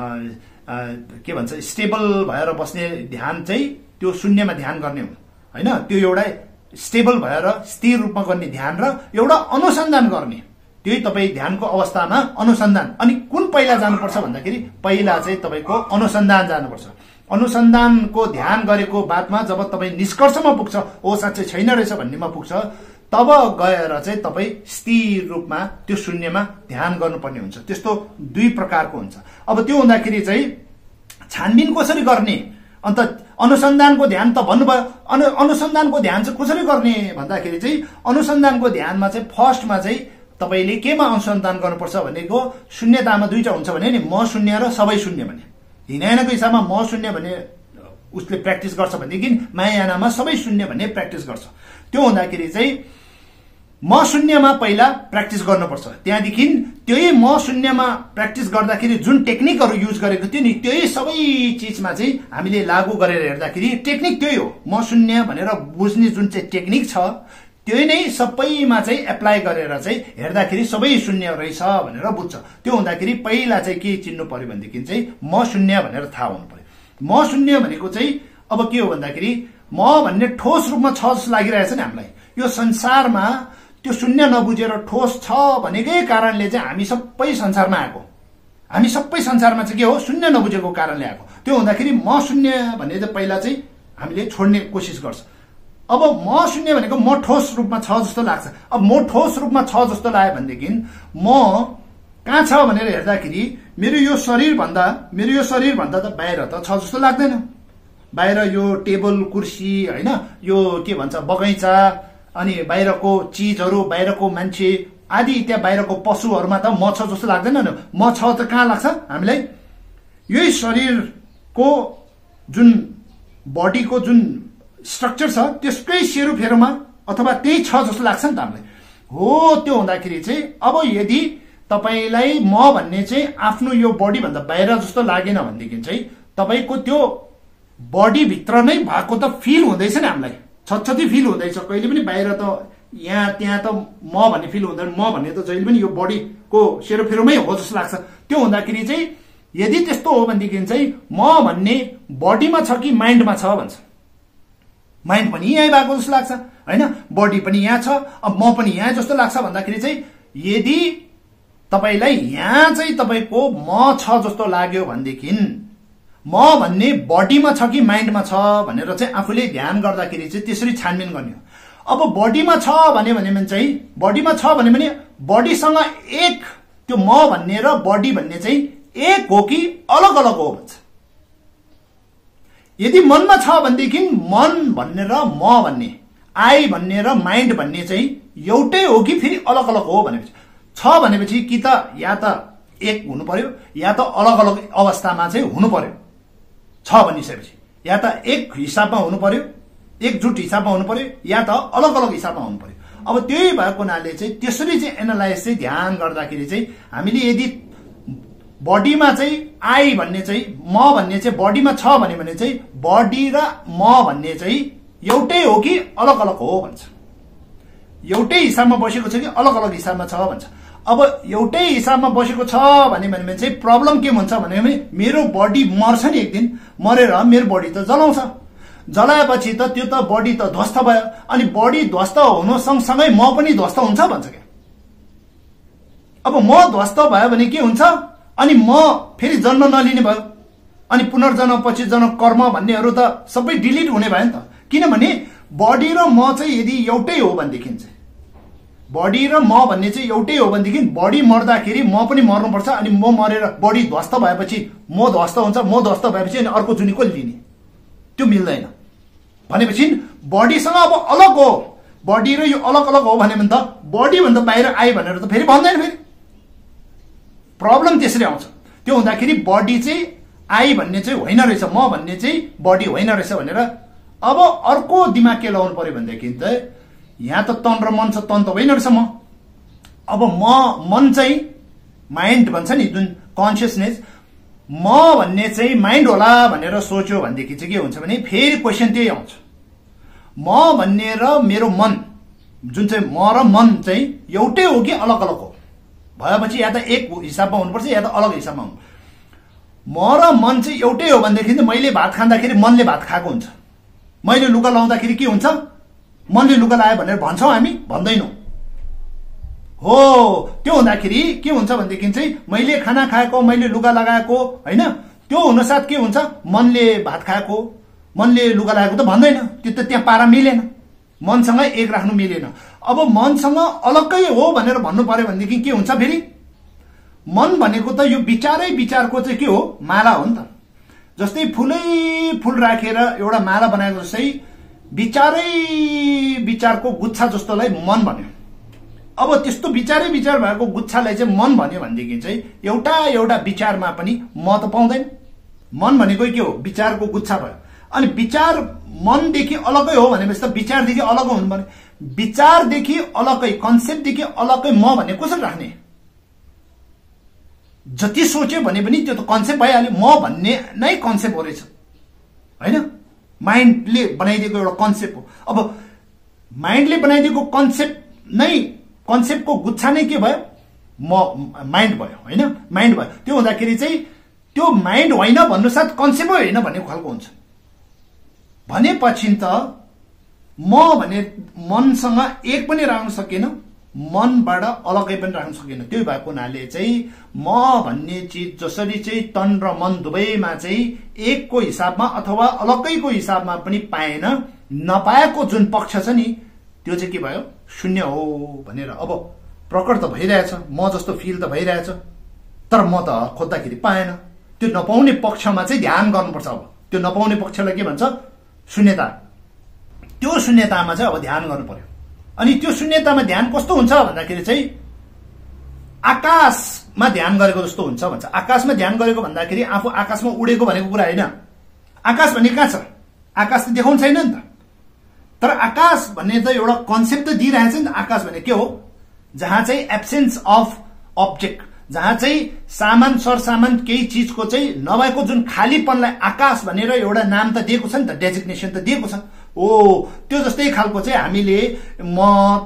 [SPEAKER 1] के भन्छ स्टेबल भएर बस्ने ध्यान चाहिँ त्यो शून्यमा ध्यान गर्ने हो होइन। त्यो एउटा स्टेबल भएर स्थिर रूपमा गर्ने ध्यान र एउटा अनुसन्धान गर्ने, त्यही तपाईँ ध्यानको अवस्थामा अनुसन्धान। अनि कुन पहिला जानुपर्छ भन्दाखेरि पहिला चाहिँ तपाईँको अनुसन्धान जानुपर्छ। अनुसन्धानको ध्यान गरेको बादमा जब तपाईँ निष्कर्षमा पुग्छ ओ साँच्चै छैन रहेछ भन्नेमा पुग्छ, तब गएर चाहिँ तपाईँ स्थिर रूपमा त्यो शून्यमा ध्यान गर्नुपर्ने हुन्छ। त्यस्तो दुई प्रकारको हुन्छ। अब त्यो हुँदाखेरि चाहिँ छानबिन कसरी गर्ने, अन्त अनुसन्धानको ध्यान त भन्नुभयो। अनुसन्धानको ध्यान चाहिँ कसरी गर्ने भन्दाखेरि चाहिँ अनुसन्धानको ध्यानमा चाहिँ फर्स्टमा चाहिँ तपाईँले केमा अनुसन्धान गर्नुपर्छ भनेको शून्यतामा दुईटा हुन्छ भने नि, म शून्य र सबै शून्य भने। हिनायनाको हिसाबमा म शून्य भने उसले प्र्याक्टिस गर्छ भनेदेखि महायानामा सबै शून्य भन्ने प्र्याक्टिस गर्छ। त्यो हुँदाखेरि चाहिँ म शून्यमा पहिला प्र्याक्टिस गर्नुपर्छ। त्यहाँदेखि त्यही म शून्यमा प्र्याक्टिस गर्दाखेरि जुन टेक्निकहरू युज गरेको थियो नि, त्यही सबै चिजमा चाहिँ हामीले लागू गरेर हेर्दाखेरि टेक्निक त्यही हो। म शून्य भनेर बुझ्ने जुन चाहिँ टेक्निक छ त्यही नै सबैमा चाहिँ एप्लाई गरेर चाहिँ हेर्दाखेरि सबै शून्य रहेछ भनेर बुझ्छ। त्यो हुँदाखेरि पहिला चाहिँ के चिन्नु पर्यो भनेदेखि चाहिँ म शून्य भनेर थाहा हुनु पर्यो। म शून्य भनेको चाहिँ अब के हो भन्दाखेरि म भन्ने ठोस रूपमा छ जस्तो लागिरहेछ नि हामीलाई। यो संसारमा त्यो शून्य नबुझेर ठोस छ भनेकै कारणले चाहिँ हामी सबै संसारमा आएको। हामी सबै संसारमा चाहिँ के हो शून्य नबुझेको कारणले आएको। त्यो हुँदाखेरि म शून्य भन्ने चाहिँ पहिला चाहिँ हामीले छोड्ने कोसिस गर्छ। अब म शून्य भनेको म ठोस रूपमा छ जस्तो लाग्छ। अब म ठोस रूपमा छ जस्तो लाग्यो भनेदेखि म कहाँ छ भनेर हेर्दाखेरि मेरो यो शरीरभन्दा त बाहिर त छ जस्तो लाग्दैन। बाहिर यो टेबल कुर्सी होइन, यो के भन्छ बगैँचा, अनि बाहिरको चिजहरू, बाहिरको मान्छे आदि त्यहाँ बाहिरको पशुहरूमा त म छ जस्तो लाग्दैन नि। म छ त कहाँ लाग्छ हामीलाई यही शरीरको जुन बडीको जुन स्ट्रक्चर छ त्यसकै सेरोफेरोमा अथवा त्यही छ जस्तो लाग्छ नि त हामीलाई। हो त्यो हुँदाखेरि चाहिँ अब यदि तपाईँलाई म भन्ने चाहिँ आफ्नो यो बडी भन्दा बाहिर जस्तो लागेन भनेदेखि चाहिँ तपाईँको त्यो बडी भित्र नै भएको त फिल हुँदैछ नि हामीलाई, छतछती फिल हुँदैछ। कहिले पनि बाहिर त यहाँ त्यहाँ त म भन्ने फिल हुँदैन, म भन्ने त जहिले पनि यो बडीको सेरोफेरोमै हो जस्तो लाग्छ। त्यो हुँदाखेरि चाहिँ यदि त्यस्तो हो भनेदेखि चाहिँ म भन्ने बडीमा छ कि माइन्डमा छ भन्छ। माइन्ड पनि यहीँ भएको जस्तो लाग्छ होइन, बडी पनि यहाँ छ, अब म पनि यहाँ जस्तो लाग्छ भन्दाखेरि चाहिँ यदि तपाईलाई यहाँ चाहिँ तपाईको म छ जस्तो लाग्यो भनेदेखि म भन्ने बडीमा छ कि माइन्डमा छ भनेर चाहिँ आफूले ध्यान गर्दाखेरि चाहिँ त्यसरी छानबिन गर्ने हो। अब बडीमा छ भने चाहिँ बडीमा छ भने बडीसँग एक त्यो म भन्ने र बडी भन्ने चाहिँ एक हो कि अलग अलग हो भन्छ। यदि मनमा छ भनेदेखि मन भन्ने र म भन्ने, आई भन्ने र माइन्ड भन्ने चाहिँ एउटै हो कि फेरि अलग अलग हो भनेपछि छ भनेपछि कि त या त एक हुनु पर्यो या त अलग अलग अवस्थामा चाहिँ हुनु पर्यो। छ भनिसकेपछि या त एक हिसाबमा हुनु पर्यो, एकजुट हिसाबमा हुनु पर्यो, या त अलग अलग हिसाबमा हुनु पर्यो। अब त्यही भएको हुनाले चाहिँ त्यसरी चाहिँ एनालाइज चाहिँ ध्यान गर्दाखेरि चाहिँ हामीले यदि बडीमा चाहिँ आई भन्ने चाहिँ म भन्ने चाहिँ बडीमा छ भने चाहिँ बडी र म भन्ने चाहिँ एउटै हो कि अलग अलग हो भन्छ। एउटै हिसाबमा बसेको छ कि अलग अलग हिसाबमा छ भन्छ। अब एउटै हिसाबमा बसेको छ भने चाहिँ प्रब्लम के हुन्छ भने मेरो बडी मर्छ नि, एक दिन मरेर मेरो बडी त जलाउँछ, जलाएपछि त त्यो त बडी त ध्वस्त भयो, अनि बडी ध्वस्त हुनु सँगसँगै म पनि ध्वस्त हुन्छ भन्छ क्या। अब म ध्वस्त भयो भने के हुन्छ, अनि म फेरि जन्म नलिने भयो, अनि पुनर्जन्म पछि जन्म कर्म भन्नेहरू त सबै डिलिट हुने भयो नि त। किनभने बडी र म चाहिँ यदि एउटै हो भनेदेखि चाहिँ बडी र म भन्ने चाहिँ एउटै हो भनेदेखि बडी मर्दाखेरि म पनि मर्नुपर्छ, अनि म मरेर बडी ध्वस्त भएपछि म ध्वस्त हुन्छ, म ध्वस्त भएपछि अनि अर्को जुनी कसले लिने, त्यो मिल्दैन। भनेपछि बडीसँग अब अलग हो, बडी र यो अलग अलग हो भने त बडी भन्दा बाहिर आइ भनेर त फेरि भन्दैन, फेरि प्रब्लम त्यसरी आउँछ। त्यो हुँदाखेरि बडी चाहिँ आई भन्ने चाहिँ होइन रहेछ, म भन्ने चाहिँ बडी होइन रहेछ भनेर अब अर्को दिमाग के लगाउनु पर्यो भनेदेखि त यहाँ त तन र मन छ, तन त होइन रहेछ म। अब मन चाहिँ माइन्ड भन्छ नि, जुन कन्सियसनेस, म भन्ने चाहिँ माइन्ड होला भनेर सोच्यो भनेदेखि चाहिँ के हुन्छ भने फेरि क्वेसन त्यही आउँछ, म भन्ने र मेरो मन जुन चाहिँ म र मन चाहिँ एउटै हो कि अलग अलग हो भएपछि या त एक हिसाबमा हुनुपर्छ या त अलग हिसाबमा हुनु। म र मन चाहिँ एउटै हो भनेदेखि मैले भात खाँदाखेरि मनले भात खाएको हुन्छ, मैले लुगा लाउँदाखेरि के हुन्छ, मनले लुगा लायो भनेर भन्छौँ हामी, भन्दैनौँ हो। त्यो हुँदाखेरि के हुन्छ भनेदेखि चाहिँ मैले खाना खाएको, मैले लुगा लगाएको होइन, त्यो हुनसाथ के हुन्छ, मनले भात खाएको, मनले लुगा लगाएको त भन्दैन, त्यो त त्यहाँ पारा मिलेन, मनसँग एक राख्नु मिलेन। अब मनसँग अलग्गै हो भनेर भन्नु पर्यो भनेदेखि के हुन्छ, फेरि मन भनेको त यो विचारै विचारको चाहिँ के हो, माला हो नि त। जस्तै फुलै फुल राखेर एउटा माला बनाएको जस्तै विचारै विचारको गुच्छा जस्तोलाई मन भन्यो। अब त्यस्तो विचारै विचार भएको गुच्छालाई चाहिँ मन भन्यो भनेदेखि चाहिँ एउटा एउटा विचारमा पनि म त पाउँदैन। मन भनेको के हो, विचारको गुच्छा भयो। अनि विचार मनदेखि अलगै हो भनेपछि त विचारदेखि अलग हुनु पर्यो। विचारदेखि अलगै, कन्सेप्टदेखि अलगै म भन्ने कसरी राख्ने, जति सोच्यो भने पनि त्यो त कन्सेप्ट भइहाल्यो, म भन्ने नै कन्सेप्ट हो रहेछ होइन, माइन्डले बनाइदिएको एउटा कन्सेप्ट हो। अब माइन्डले बनाइदिएको कन्सेप्ट नै, कन्सेप्टको गुच्छा नै के भयो, म माइन्ड भयो होइन, माइन्ड भयो। त्यो हुँदाखेरि चाहिँ त्यो माइन्ड होइन भन्नु साथ कन्सेप्टै होइन भन्ने खालको हुन्छ। भनेपछि त म भने मनसँग एक पनि राख्न सकेन, मनबाट अलगै पनि राख्न सकेन। त्यो भएको हुनाले चाहिँ म भन्ने चिज जसरी चाहिँ तन र मन दुवैमा चाहिँ एकको हिसाबमा अथवा अलगैको हिसाबमा पनि पाएन, नपाएको जुन पक्ष छ नि त्यो चाहिँ के भयो, शून्य हो भनेर अब प्रकट त भइरहेछ, म जस्तो फिल त भइरहेछ, तर म त खोज्दाखेरि पाएन। त्यो नपाउने पक्षमा चाहिँ ध्यान गर्नुपर्छ। अब त्यो नपाउने पक्षलाई के भन्छ, शून्यता। त्यो शून्यतामा चाहिँ अब ध्यान गर्नु पर्यो। अनि त्यो शून्यतामा ध्यान कस्तो हुन्छ भन्दाखेरि चाहिँ आकाशमा ध्यान गरेको जस्तो हुन्छ भन्छ। आकाशमा ध्यान गरेको भन्दाखेरि आफू आकाशमा उडेको भनेको कुरा होइन। आकाश भन्ने कहाँ छ, आकाश त देखाउनु छैन नि त। तर आकाश भन्ने त एउटा कन्सेप्ट त दिइरहेछ नि त। आकाश भने के हो, जहाँ चाहिँ एब्सेन्स अफ अब्जेक्ट, जहाँ चाहिँ सामान सरसामान केही चिजको चाहिँ नभएको जुन खालीपनलाई आकाश भनेर एउटा नाम त दिएको छ नि त, डेजिग्नेसन त दिएको छ। त्यो जस्तै खालको चाहिँ हामीले म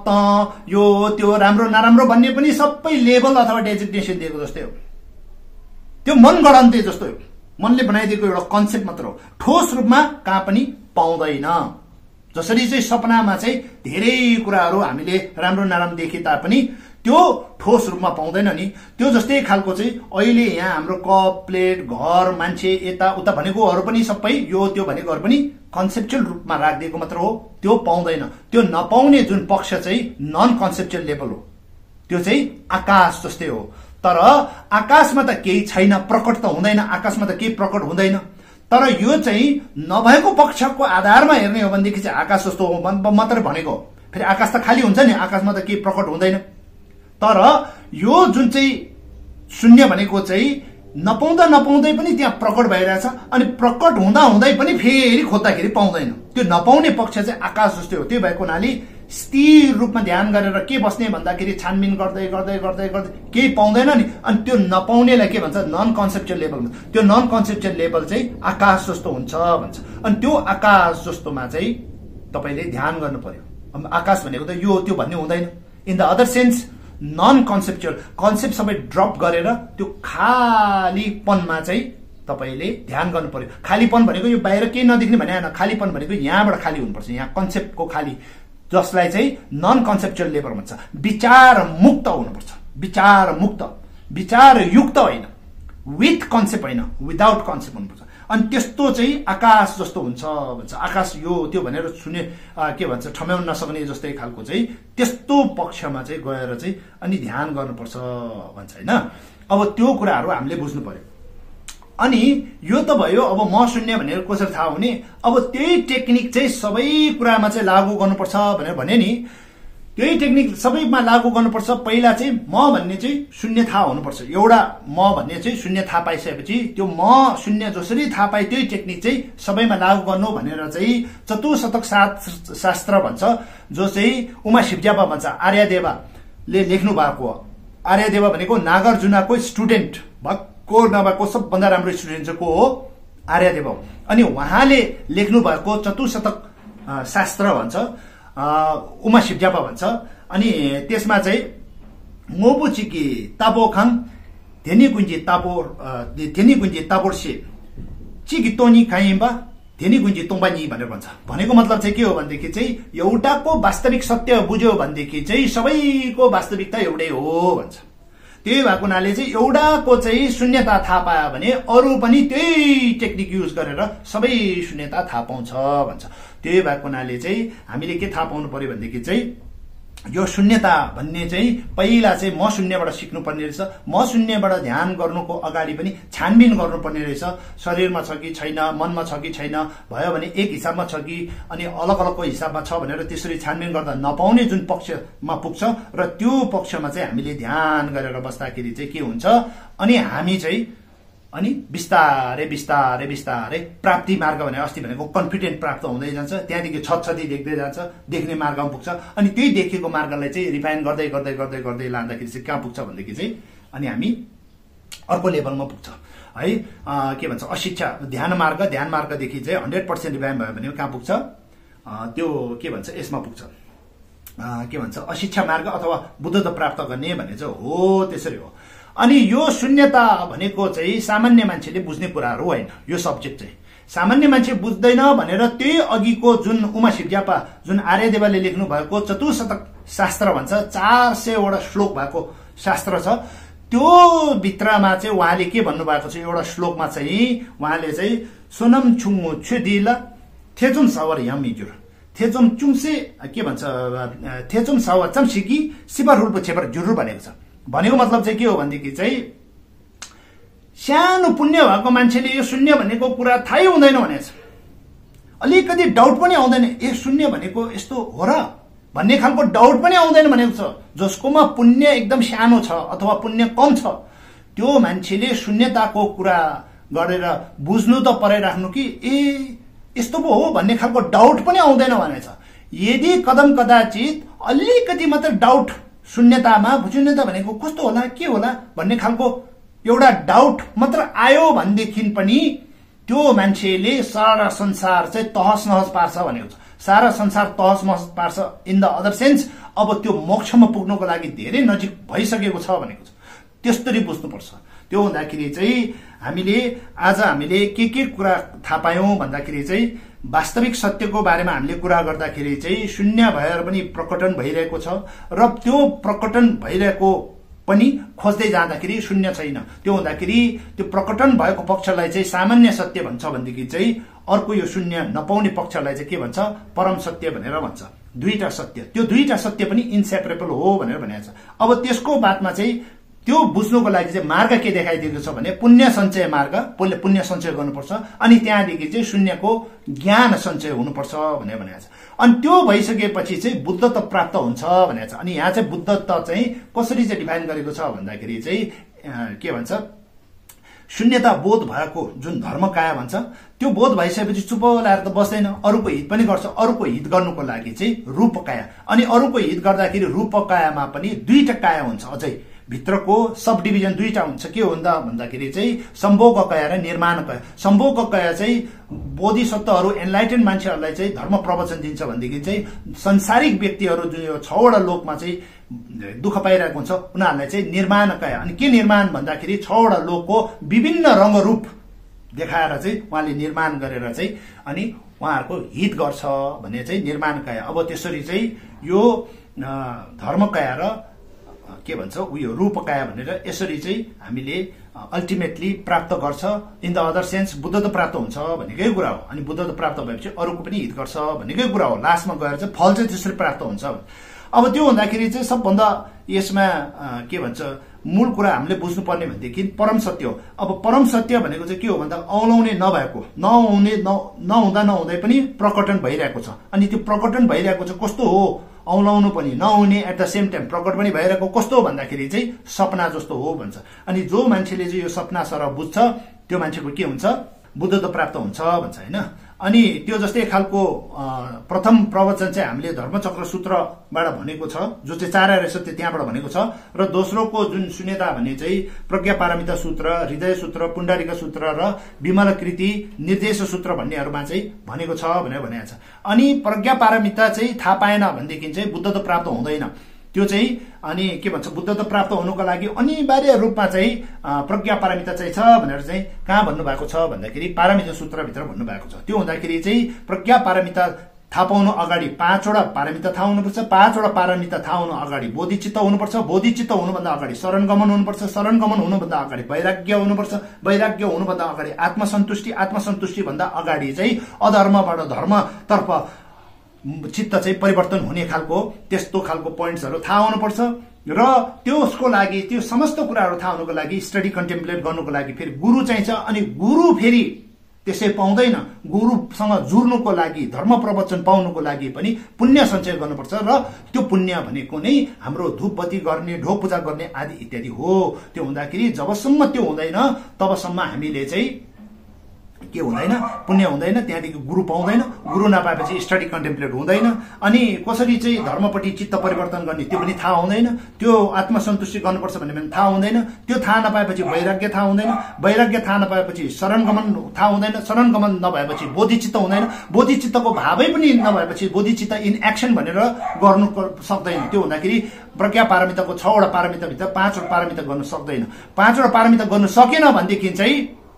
[SPEAKER 1] त यो त्यो राम्रो नराम्रो भन्ने पनि सबै लेभल अथवा डेजिग्नेसन दिएको जस्तै हो। त्यो मनगढन्ते जस्तो हो, मनले बनाइदिएको एउटा कन्सेप्ट मात्र हो, ठोस रूपमा कहाँ पनि पाउँदैन। जसरी चाहिँ सपनामा चाहिँ धेरै कुराहरू हामीले राम्रो नराम्रो देखे तापनि त्यो ठोस रूपमा पाउँदैन नि, त्यो जस्तै खालको चाहिँ अहिले यहाँ हाम्रो कप प्लेट घर मान्छे यता उता भनेकोहरू पनि सबै यो त्यो भनेकोहरू पनि कन्सेप्चुअल रूपमा राखिदिएको मात्र हो, त्यो पाउँदैन। त्यो नपाउने जुन पक्ष चाहिँ नन कन्सेप्चुअल लेभल हो, त्यो चाहिँ आकाश जस्तै हो। तर आकाशमा त केही छैन, प्रकट त हुँदैन, आकाशमा त केही प्रकट हुँदैन। तर यो चाहिँ नभएको पक्षको आधारमा हेर्ने हो भनेदेखि चाहिँ आकाश जस्तो हो मात्र भनेको। फेरि आकाश त खाली हुन्छ नि, आकाशमा त केही प्रकट हुँदैन। तर यो जुन चाहिँ शून्य भनेको चाहिँ नपाउँदा नपाउँदै पनि त्यहाँ प्रकट भइरहेछ, अनि प्रकट हुँदा हुँदै पनि फेरि खोज्दाखेरि पाउँदैन। त्यो नपाउने पक्ष चाहिँ आकाश जस्तै हो। त्यो भएको हुनाले स्थिर रूपमा ध्यान गरेर के बस्ने भन्दाखेरि छानबिन गर्दै गर्दै गर्दै गर्दै केही पाउँदैन नि, अनि त्यो नपाउनेलाई के भन्छ, नन कन्सेप्चुअल लेभल। त्यो नन कन्सेप्चुअल लेभल चाहिँ आकाश जस्तो हुन्छ भन्छ। अनि त्यो आकाश जस्तोमा चाहिँ तपाईँले ध्यान गर्नु पर्यो। आकाश भनेको त यो त्यो भन्ने हुँदैन। In the other sense non conceptual, concept सबै ड्रप गरेर त्यो खालीपनमा चाहिँ तपाईँले ध्यान गर्नु पर्यो। खालीपन भनेको यो बाहिर केही नदेख्ने भने होइन, खालीपन भनेको यहाँबाट खाली हुनुपर्छ, यहाँ कन्सेप्टको खाली, जसलाई चाहिँ नन कन्सेप्चुअल लेभल भन्छ। विचार मुक्त हुनुपर्छ, विचार मुक्त, विचार युक्त होइन, विथ कन्सेप्ट होइन, विदाउट कन्सेप्ट हुनुपर्छ। अनि त्यस्तो चाहिँ आकाश जस्तो हुन्छ भन्छ। आकाश यो त्यो भनेर सुने के भन्छ, ठम्याउन नसक्ने जस्तै खालको चाहिँ त्यस्तो पक्षमा चाहिँ गएर चाहिँ अनि ध्यान गर्नुपर्छ भन्छ होइन। अब त्यो कुराहरू हामीले बुझ्नु पर्यो। अनि यो त भयो अब म शून्य भनेर कसरी थाहा हुने। अब त्यही टेक्निक चाहिँ सबै कुरामा चाहिँ लागू गर्नुपर्छ भनेर भने नि, त्यही टेक्निक सबैमा लागू गर्नुपर्छ। पहिला चाहिँ म भन्ने चाहिँ शून्य थाहा हुनुपर्छ। एउटा म भन्ने चाहिँ शून्य थाहा पाइसकेपछि त्यो म शून्य जसरी थाहा पाए त्यही टेक्निक चाहिँ सबैमा लागू गर्नु भनेर चाहिँ चतुशतक शास्त्र भन्छ, जो चाहिँ उमा शिवज्यापा भन्छ, आर्यदेवाले लेख्नु भएको हो। आर्यदेवा भनेको नागार्जुनको स्टुडेन्ट को नभएको सबभन्दा राम्रो स्टुडेन्ट चाहिँ को हो, आर्यदेवा हो। अनि उहाँले लेख्नु भएको चतुशतक शास्त्र भन्छ, उमा शिवज्यापा भन्छ। अनि त्यसमा चाहिँ मोबुचिकी ताबोखाङ धेनी गुन्जी ताबोर्से चिकी तोनी खाइम्बा धेनी गुन्जी तोम्बानी भनेर भन्छ। भनेको मतलब चाहिँ के हो भनेदेखि चाहिँ एउटाको वास्तविक सत्य बुझ्यो भनेदेखि चाहिँ सबैको वास्तविकता एउटै हो भन्छ। त्यही भएको हुनाले चाहिँ एउटाको चाहिँ शून्यता थाहा पायो भने अरू पनि त्यही टेक्निक युज गरेर सबै शून्यता थाहा पाउँछ भन्छ। त्यही भएको हुनाले चाहिँ हामीले के थाहा पाउनु पर्यो भनेदेखि चाहिँ यो शून्यता भन्ने चाहिँ पहिला चाहिँ म शून्यबाट सिक्नुपर्ने रहेछ। म शून्यबाट ध्यान गर्नुको अगाडि पनि छानबिन गर्नुपर्ने रहेछ, शरीरमा छ कि छैन, मनमा छ कि छैन, भयो भने एक हिसाबमा छ कि अनि अलग अलगको हिसाबमा छ भनेर त्यसरी छानबिन गर्दा नपाउने जुन पक्षमा पुग्छ र त्यो पक्षमा चाहिँ हामीले ध्यान गरेर बस्दाखेरि चाहिँ के हुन्छ, अनि हामी चाहिँ अनि बिस्तारै बिस्तारै बिस्तारै प्राप्ति मार्ग भने अस्ति भनेको कन्फिडेन्ट प्राप्त हुँदै जान्छ, त्यहाँदेखि छतछती देख्दै जान्छ, देख्ने मार्गमा पुग्छ। अनि त्यही देखेको मार्गलाई चाहिँ रिफाइन गर्दै गर्दै गर्दै गर्दै लाँदाखेरि चाहिँ कहाँ पुग्छ भनेदेखि चाहिँ अनि हामी अर्को लेभलमा पुग्छ है। के भन्छ, अशिक्षा ध्यान मार्गदेखि चाहिँ 100% रिफाइन भयो भने कहाँ पुग्छ, त्यो के भन्छ यसमा पुग्छ, के भन्छ अशिक्षा मार्ग अथवा बुद्धत्व प्राप्त गर्ने भन्ने चाहिँ हो, त्यसरी हो। अनि यो शून्यता भनेको चाहिँ सामान्य मान्छेले बुझ्ने कुराहरू होइन। यो सब्जेक्ट चाहिँ सामान्य मान्छे बुझ्दैन भनेर त्यही अघिको जुन उमा शिवज्यापा जुन आर्यदेवाले लेख्नु भएको चतुशतक शास्त्र भन्छ, 400 वटा श्लोक भएको शास्त्र छ, त्यो भित्रमा चाहिँ उहाँले के भन्नुभएको छ, एउटा श्लोकमा चाहिँ उहाँले चाहिँ सोनम छुङमु छुदिला थेजुम सावर यमिजुर थेजुम चुङसे के भन्छ थेजुम सावर चम्सिकी सिपर हुल्पु छेपर जुरुर भनेको छ। भनेको मतलब चाहिँ के हो भनेदेखि चाहिँ सानो पुण्य भएको मान्छेले यो शून्य भनेको कुरा थाहै हुँदैन भनेको छ। अलिकति डाउट पनि आउँदैन, ए शून्य भनेको यस्तो हो र भन्ने खालको डाउट पनि आउँदैन भनेको छ। जसकोमा पुण्य एकदम सानो छ अथवा पुण्य कम छ त्यो मान्छेले शून्यताको कुरा गरेर बुझ्नु त पराइराख्नु कि ए यस्तो पो हो भन्ने खालको डाउट पनि आउँदैन भनेछ। यदि कदम कदाचित अलिकति मात्र डाउट शून्यतामा, शून्यता भनेको कस्तो होला के होला भन्ने खालको एउटा डाउट मात्र आयो भनेदेखि पनि त्यो मान्छेले सारा संसार चाहिँ तहस नहस पार्छ भनेको छ। सारा संसार तहस महस पार्छ। इन द अदर सेन्स अब त्यो मोक्षमा पुग्नको लागि धेरै नजिक भइसकेको छ भनेको छ। त्यस्तरी बुझ्नुपर्छ। त्यो हुँदाखेरि चाहिँ हामीले के कुरा थाहा पायौं भन्दाखेरि चाहिँ वास्तविक सत्यको बारेमा हामीले कुरा गर्दाखेरि चाहिँ शून्य भएर पनि प्रकटन भइरहेको छ र त्यो प्रकटन भइरहेको पनि खोज्दै जाँदाखेरि शून्य छैन। त्यो हुँदाखेरि त्यो प्रकटन भएको पक्षलाई चाहिँ सामान्य सत्य भन्छ भनेदेखि चाहिँ अर्को यो शून्य नपाउने पक्षलाई चाहिँ के भन्छ, परम सत्य भनेर भन्छ। दुईटा सत्य, त्यो दुईटा सत्य पनि इन्सेपरेबल हो भनेर भनेको छ। अब त्यसको बादमा चाहिँ त्यो बुझ्नुको लागि चाहिँ मार्ग के देखाइदिएको छ भने पुण्य सञ्चय मार्ग, पुण्य सञ्चय गर्नुपर्छ अनि त्यहाँदेखि चाहिँ शून्यको ज्ञान सञ्चय हुनुपर्छ भनेर भनेको छ। अनि त्यो भइसकेपछि चाहिँ बुद्धत्व प्राप्त हुन्छ भनेको छ। अनि यहाँ चाहिँ बुद्धत्व चाहिँ कसरी चाहिँ डिफाइन गरेको छ भन्दाखेरि चाहिँ के भन्छ, शून्यता बोध भएको जुन धर्मकाया भन्छ, त्यो बोध भइसकेपछि चुप लाएर त बस्दैन, अरूको हित पनि गर्छ। अरूको हित गर्नुको लागि चाहिँ रूपकाया, अनि अरूको हित गर्दाखेरि रूपकायामा पनि दुईटा काया हुन्छ, अझै भित्रको सब डिभिजन दुईटा हुन्छ। के भन्दा भन्दाखेरि चाहिँ सम्भोग काया र निर्माण काया। सम्भोग काया चाहिँ बोधिसत्वहरू एनलाइटेन मान्छेहरूलाई चाहिँ धर्म प्रवचन दिन्छ भनेदेखि चाहिँ संसारिक व्यक्तिहरू जुन यो 6 वटा लोकमा चाहिँ दुःख पाइरहेको हुन्छ उनीहरूलाई चाहिँ निर्माण काया। अनि के निर्माण भन्दाखेरि 6 वटा लोकको विभिन्न रङ्गरूप देखाएर चाहिँ उहाँले निर्माण गरेर चाहिँ अनि उहाँहरूको हित गर्छ भन्ने चाहिँ निर्माण काया। अब त्यसरी चाहिँ यो धर्मकाया र के भन्छ उयो रूपकाया भनेर यसरी चाहिँ हामीले अल्टिमेटली प्राप्त गर्छ। इन द अदर सेन्स बुद्धत्व प्राप्त हुन्छ भनेकै कुरा हो। अनि बुद्धत्व प्राप्त भएपछि अरूको पनि हित गर्छ भनेकै कुरा हो। लास्टमा गएर चाहिँ फल चाहिँ त्यसरी प्राप्त हुन्छ। अब त्यो हुँदाखेरि चाहिँ सबभन्दा यसमा के भन्छ मूल कुरा हामीले बुझ्नुपर्ने भनेदेखि परम सत्य हो। अब परम सत्य भनेको चाहिँ के हो भन्दा औलाउने नभएको, नहुँदै पनि प्रकटन भइरहेको छ। अनि त्यो प्रकटन भइरहेको चाहिँ कस्तो हो, औलाउनु पनि नहुने एट द सेम टाइम प्रकट पनि भइरहेको कस्तो हो भन्दाखेरि चाहिँ सपना जस्तो हो भन्छ। अनि जो मान्छेले चाहिँ यो सपना सरह बुझ्छ त्यो मान्छेको के हुन्छ, बुद्धत्व प्राप्त हुन्छ भन्छ हैन। अनि त्यो जस्तै खालको प्रथम प्रवचन चाहिँ हामीले धर्मचक्र सूत्रबाट भनेको छ, जो चाहिँ 4 आर्य सत्य त्यहाँबाट भनेको छ। र दोस्रोको जुन शून्यता भन्ने चाहिँ प्रज्ञा पारमिता सूत्र, हृदय सूत्र, पुण्डरीक सूत्र र विमलकृति निर्देश सूत्र भन्नेहरूमा चाहिँ भनेको छ भनेर भनेको छ। अनि प्रज्ञा पारमिता चाहिँ थाहा पाएन भनेदेखि चाहिँ बुद्धत्व प्राप्त हुँदैन। त्यो चाहिँ अनि के भन्छ बुद्धत्व प्राप्त हुनुको लागि अनिवार्य रूपमा चाहिँ प्रज्ञा पारमिता चाहिँ छ भनेर चाहिँ कहाँ भन्नुभएको छ भन्दाखेरि पारमिता सूत्रभित्र भन्नुभएको छ। त्यो हुँदाखेरि चाहिँ प्रज्ञा पारमिता थाहा पाउनु अगाडि 5 वटा पारमिता थाहा हुनुपर्छ। 5 वटा पारमिता थाहा हुनु अगाडि बोधिचित्त हुनुपर्छ। बोधिचित्त हुनुभन्दा अगाडि शरणगमन हुनुपर्छ। शरणगमन हुनुभन्दा अगाडि वैराग्य हुनुपर्छ। वैराग्य हुनुभन्दा अगाडि आत्मसन्तुष्टि। आत्मसन्तुष्टि भन्दा अगाडि चाहिँ अधर्मबाट धर्मतर्फ चित्त चाहिँ परिवर्तन हुने खालको त्यस्तो खालको पोइन्ट्सहरू थाहा हुनुपर्छ। र त्यसको लागि त्यो समस्त कुराहरू थाहा हुनुको लागि स्टडी कन्टेम्प्लेट गर्नुको लागि फेरि गुरु चाहिन्छ। अनि गुरु फेरि त्यसै पाउँदैन। गुरुसँग जुर्नुको लागि, धर्म प्रवचन पाउनुको लागि पनि पुण्य सञ्चय गर्नुपर्छ। र त्यो पुण्य भनेको नै हाम्रो धूपबत्ती गर्ने, ढोग पूजा गर्ने आदि इत्यादि हो। त्यो हुँदाखेरि जबसम्म त्यो हुँदैन तबसम्म हामीले चाहिँ के हुँदैन, पुण्य हुँदैन। त्यहाँदेखि गुरु पाउँदैन। गुरु नपाएपछि स्टडी कन्टेम्प्लेट हुँदैन। अनि कसरी चाहिँ धर्मपट्टि चित्त परिवर्तन गर्ने त्यो पनि थाहा हुँदैन। त्यो आत्मसन्तुष्टि गर्नुपर्छ भन्ने पनि थाहा हुँदैन। त्यो थाहा नपाएपछि वैराग्य थाहा हुँदैन। वैराग्य थाहा नपाएपछि शरणगमन थाहा हुँदैन। शरणगमन नभएपछि बोधिचित्त हुँदैन। बोधिचित्तको भावै पनि नभएपछि बोधिचित्त इन एक्सन भनेर गर्नु सक्दैन। त्यो हुँदाखेरि प्रज्ञा पारमिताको 6 वटा पारमिताभित्र 5 वटा पारमिता गर्न सक्दैन। 5 वटा पारमिता गर्न सकेन भनेदेखि चाहिँ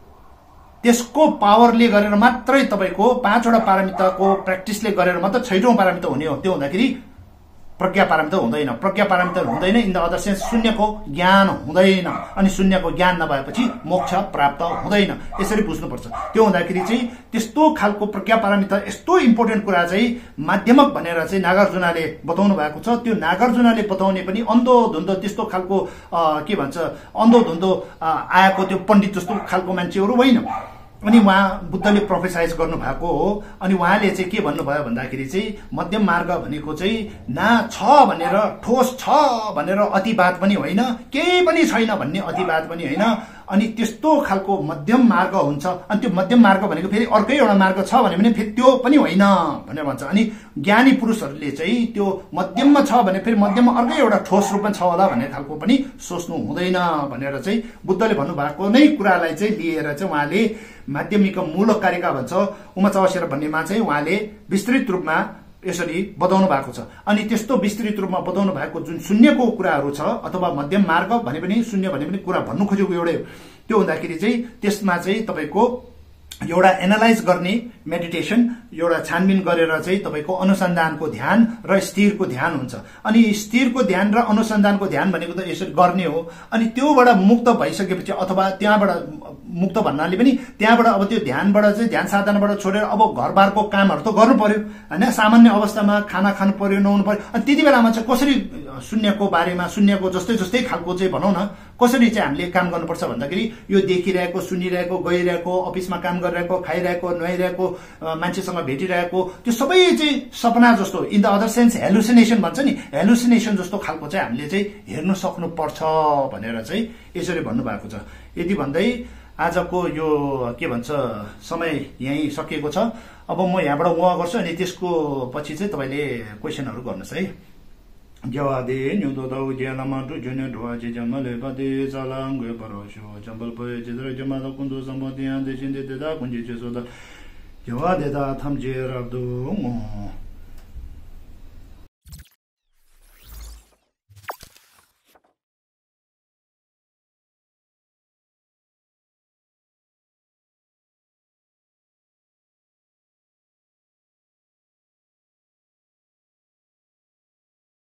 [SPEAKER 1] त्यसको पावरले गरेर मात्रै तपाईको 5 वटा पारमिताको प्र्याक्टिसले गरेर मात्र 6औं पारमिता हुने हो। त्यो हुँदाखेरि प्रज्ञा पारमिता हुँदैन। प्रज्ञा पारमिता हुँदैन इन द अदर सेन्स शून्यको ज्ञान हुँदैन। अनि शून्यको ज्ञान नभएपछि मोक्ष प्राप्त हुँदैन। यसरी बुझ्नुपर्छ। त्यो हुँदाखेरि चाहिँ त्यस्तो खालको प्रज्ञा पारमिता यस्तो इम्पोर्टेन्ट कुरा चाहिँ माध्यमक भनेर चाहिँ नागार्जुनले बताउनु भएको छ। त्यो नागार्जुनले बताउने पनि अन्धो धुन्धो त्यस्तो खालको के भन्छ अन्धो धुन्धो आएको त्यो पण्डित जस्तो खालको मान्छेहरू होइन। अनि उहाँ बुद्धले प्रोफेसाइज गर्नु भएको हो। अनि उहाँले चाहिँ के भन्नुभयो भन्दाखेरि चाहिँ मध्यम मार्ग भनेको चाहिँ ना छ भनेर ठोस छ भनेर अतिवाद पनि होइन, केही पनि छैन भन्ने अतिवाद पनि होइन, अनि त्यस्तो खालको मध्यम मार्ग हुन्छ। अनि त्यो मध्यम मार्ग भनेको फेरि अर्कै एउटा मार्ग छ भने पनि फेरि त्यो पनि होइन भनेर भन्छ। अनि ज्ञानी पुरुषहरूले चाहिँ त्यो मध्यममा छ भने फेरि मध्यममा अर्कै एउटा ठोस रूपमा छ होला भन्ने खालको पनि सोच्नु हुँदैन भनेर चाहिँ बुद्धले भन्नुभएको नै कुरालाई चाहिँ लिएर चाहिँ उहाँले माध्यमिक मूलक कारिका भन्छ उमाचवसेर भन्नेमा चाहिँ उहाँले विस्तृत रूपमा यसरी बताउनु भएको छ। अनि त्यस्तो विस्तृत रूपमा बताउनु भएको जुन शून्यको कुराहरू छ अथवा मध्यम मार्ग भने पनि शून्य भने पनि कुरा भन्नु खोजेको एउटै हो। त्यो हुँदाखेरि चाहिँ त्यसमा चाहिँ तपाईको एउटा एनालाइज गर्ने मेडिटेसन, एउटा छानबिन गरेर चाहिँ तपाईको अनुसन्धानको ध्यान र स्थिरको ध्यान हुन्छ। अनि स्थिरको ध्यान र अनुसन्धानको ध्यान भनेको त यसरी गर्ने हो। अनि त्योबाट मुक्त भइसकेपछि अथवा त्यहाँबाट मुक्त भन्नाले पनि त्यहाँबाट अब त्यो ध्यानबाट चाहिँ ध्यान साधनाबाट छोडेर अब घरबारको कामहरू त गर्नु पर्यो हैन। सामान्य अवस्थामा खाना खानु पर्यो, नुहाउनु पर्यो। अनि त्यति बेलामा चाहिँ कसरी शून्यको बारेमा शून्यको जस्तै खालको चाहिँ भनौँ न कसरी चाहिँ हामीले काम गर्नुपर्छ भन्दाखेरि यो देखिरहेको, सुनिरहेको, गइरहेको, अफिसमा काम गरिरहेको, खाइरहेको, नुहाइरहेको, मान्छेसँग भेटिरहेको त्यो सबै चाहिँ सपना जस्तो in the other sense hallucination भन्छ नि, हेलुसिनेसन जस्तो खालको चाहिँ हामीले चाहिँ हेर्नु सक्नुपर्छ भनेर चाहिँ यसरी भन्नुभएको छ। यति भन्दै आजको यो के भन्छ समय यहीँ सकिएको छ। अब म यहाँबाट उहाँ गर्छु अनि त्यसको पछि चाहिँ तपाईँले क्वेसनहरू गर्नुहोस् है। जवादे न्युदो दौ ज्यालामा टु जुने ढुवाचे जमले पदे चलाङ गयो परोशो जम्बल पय चित्र जमादा कुन्दो सम्बन्धी आन्दे सिन्दे देदा कुञ्जी सोदा जवादेदा थम जे रब्दो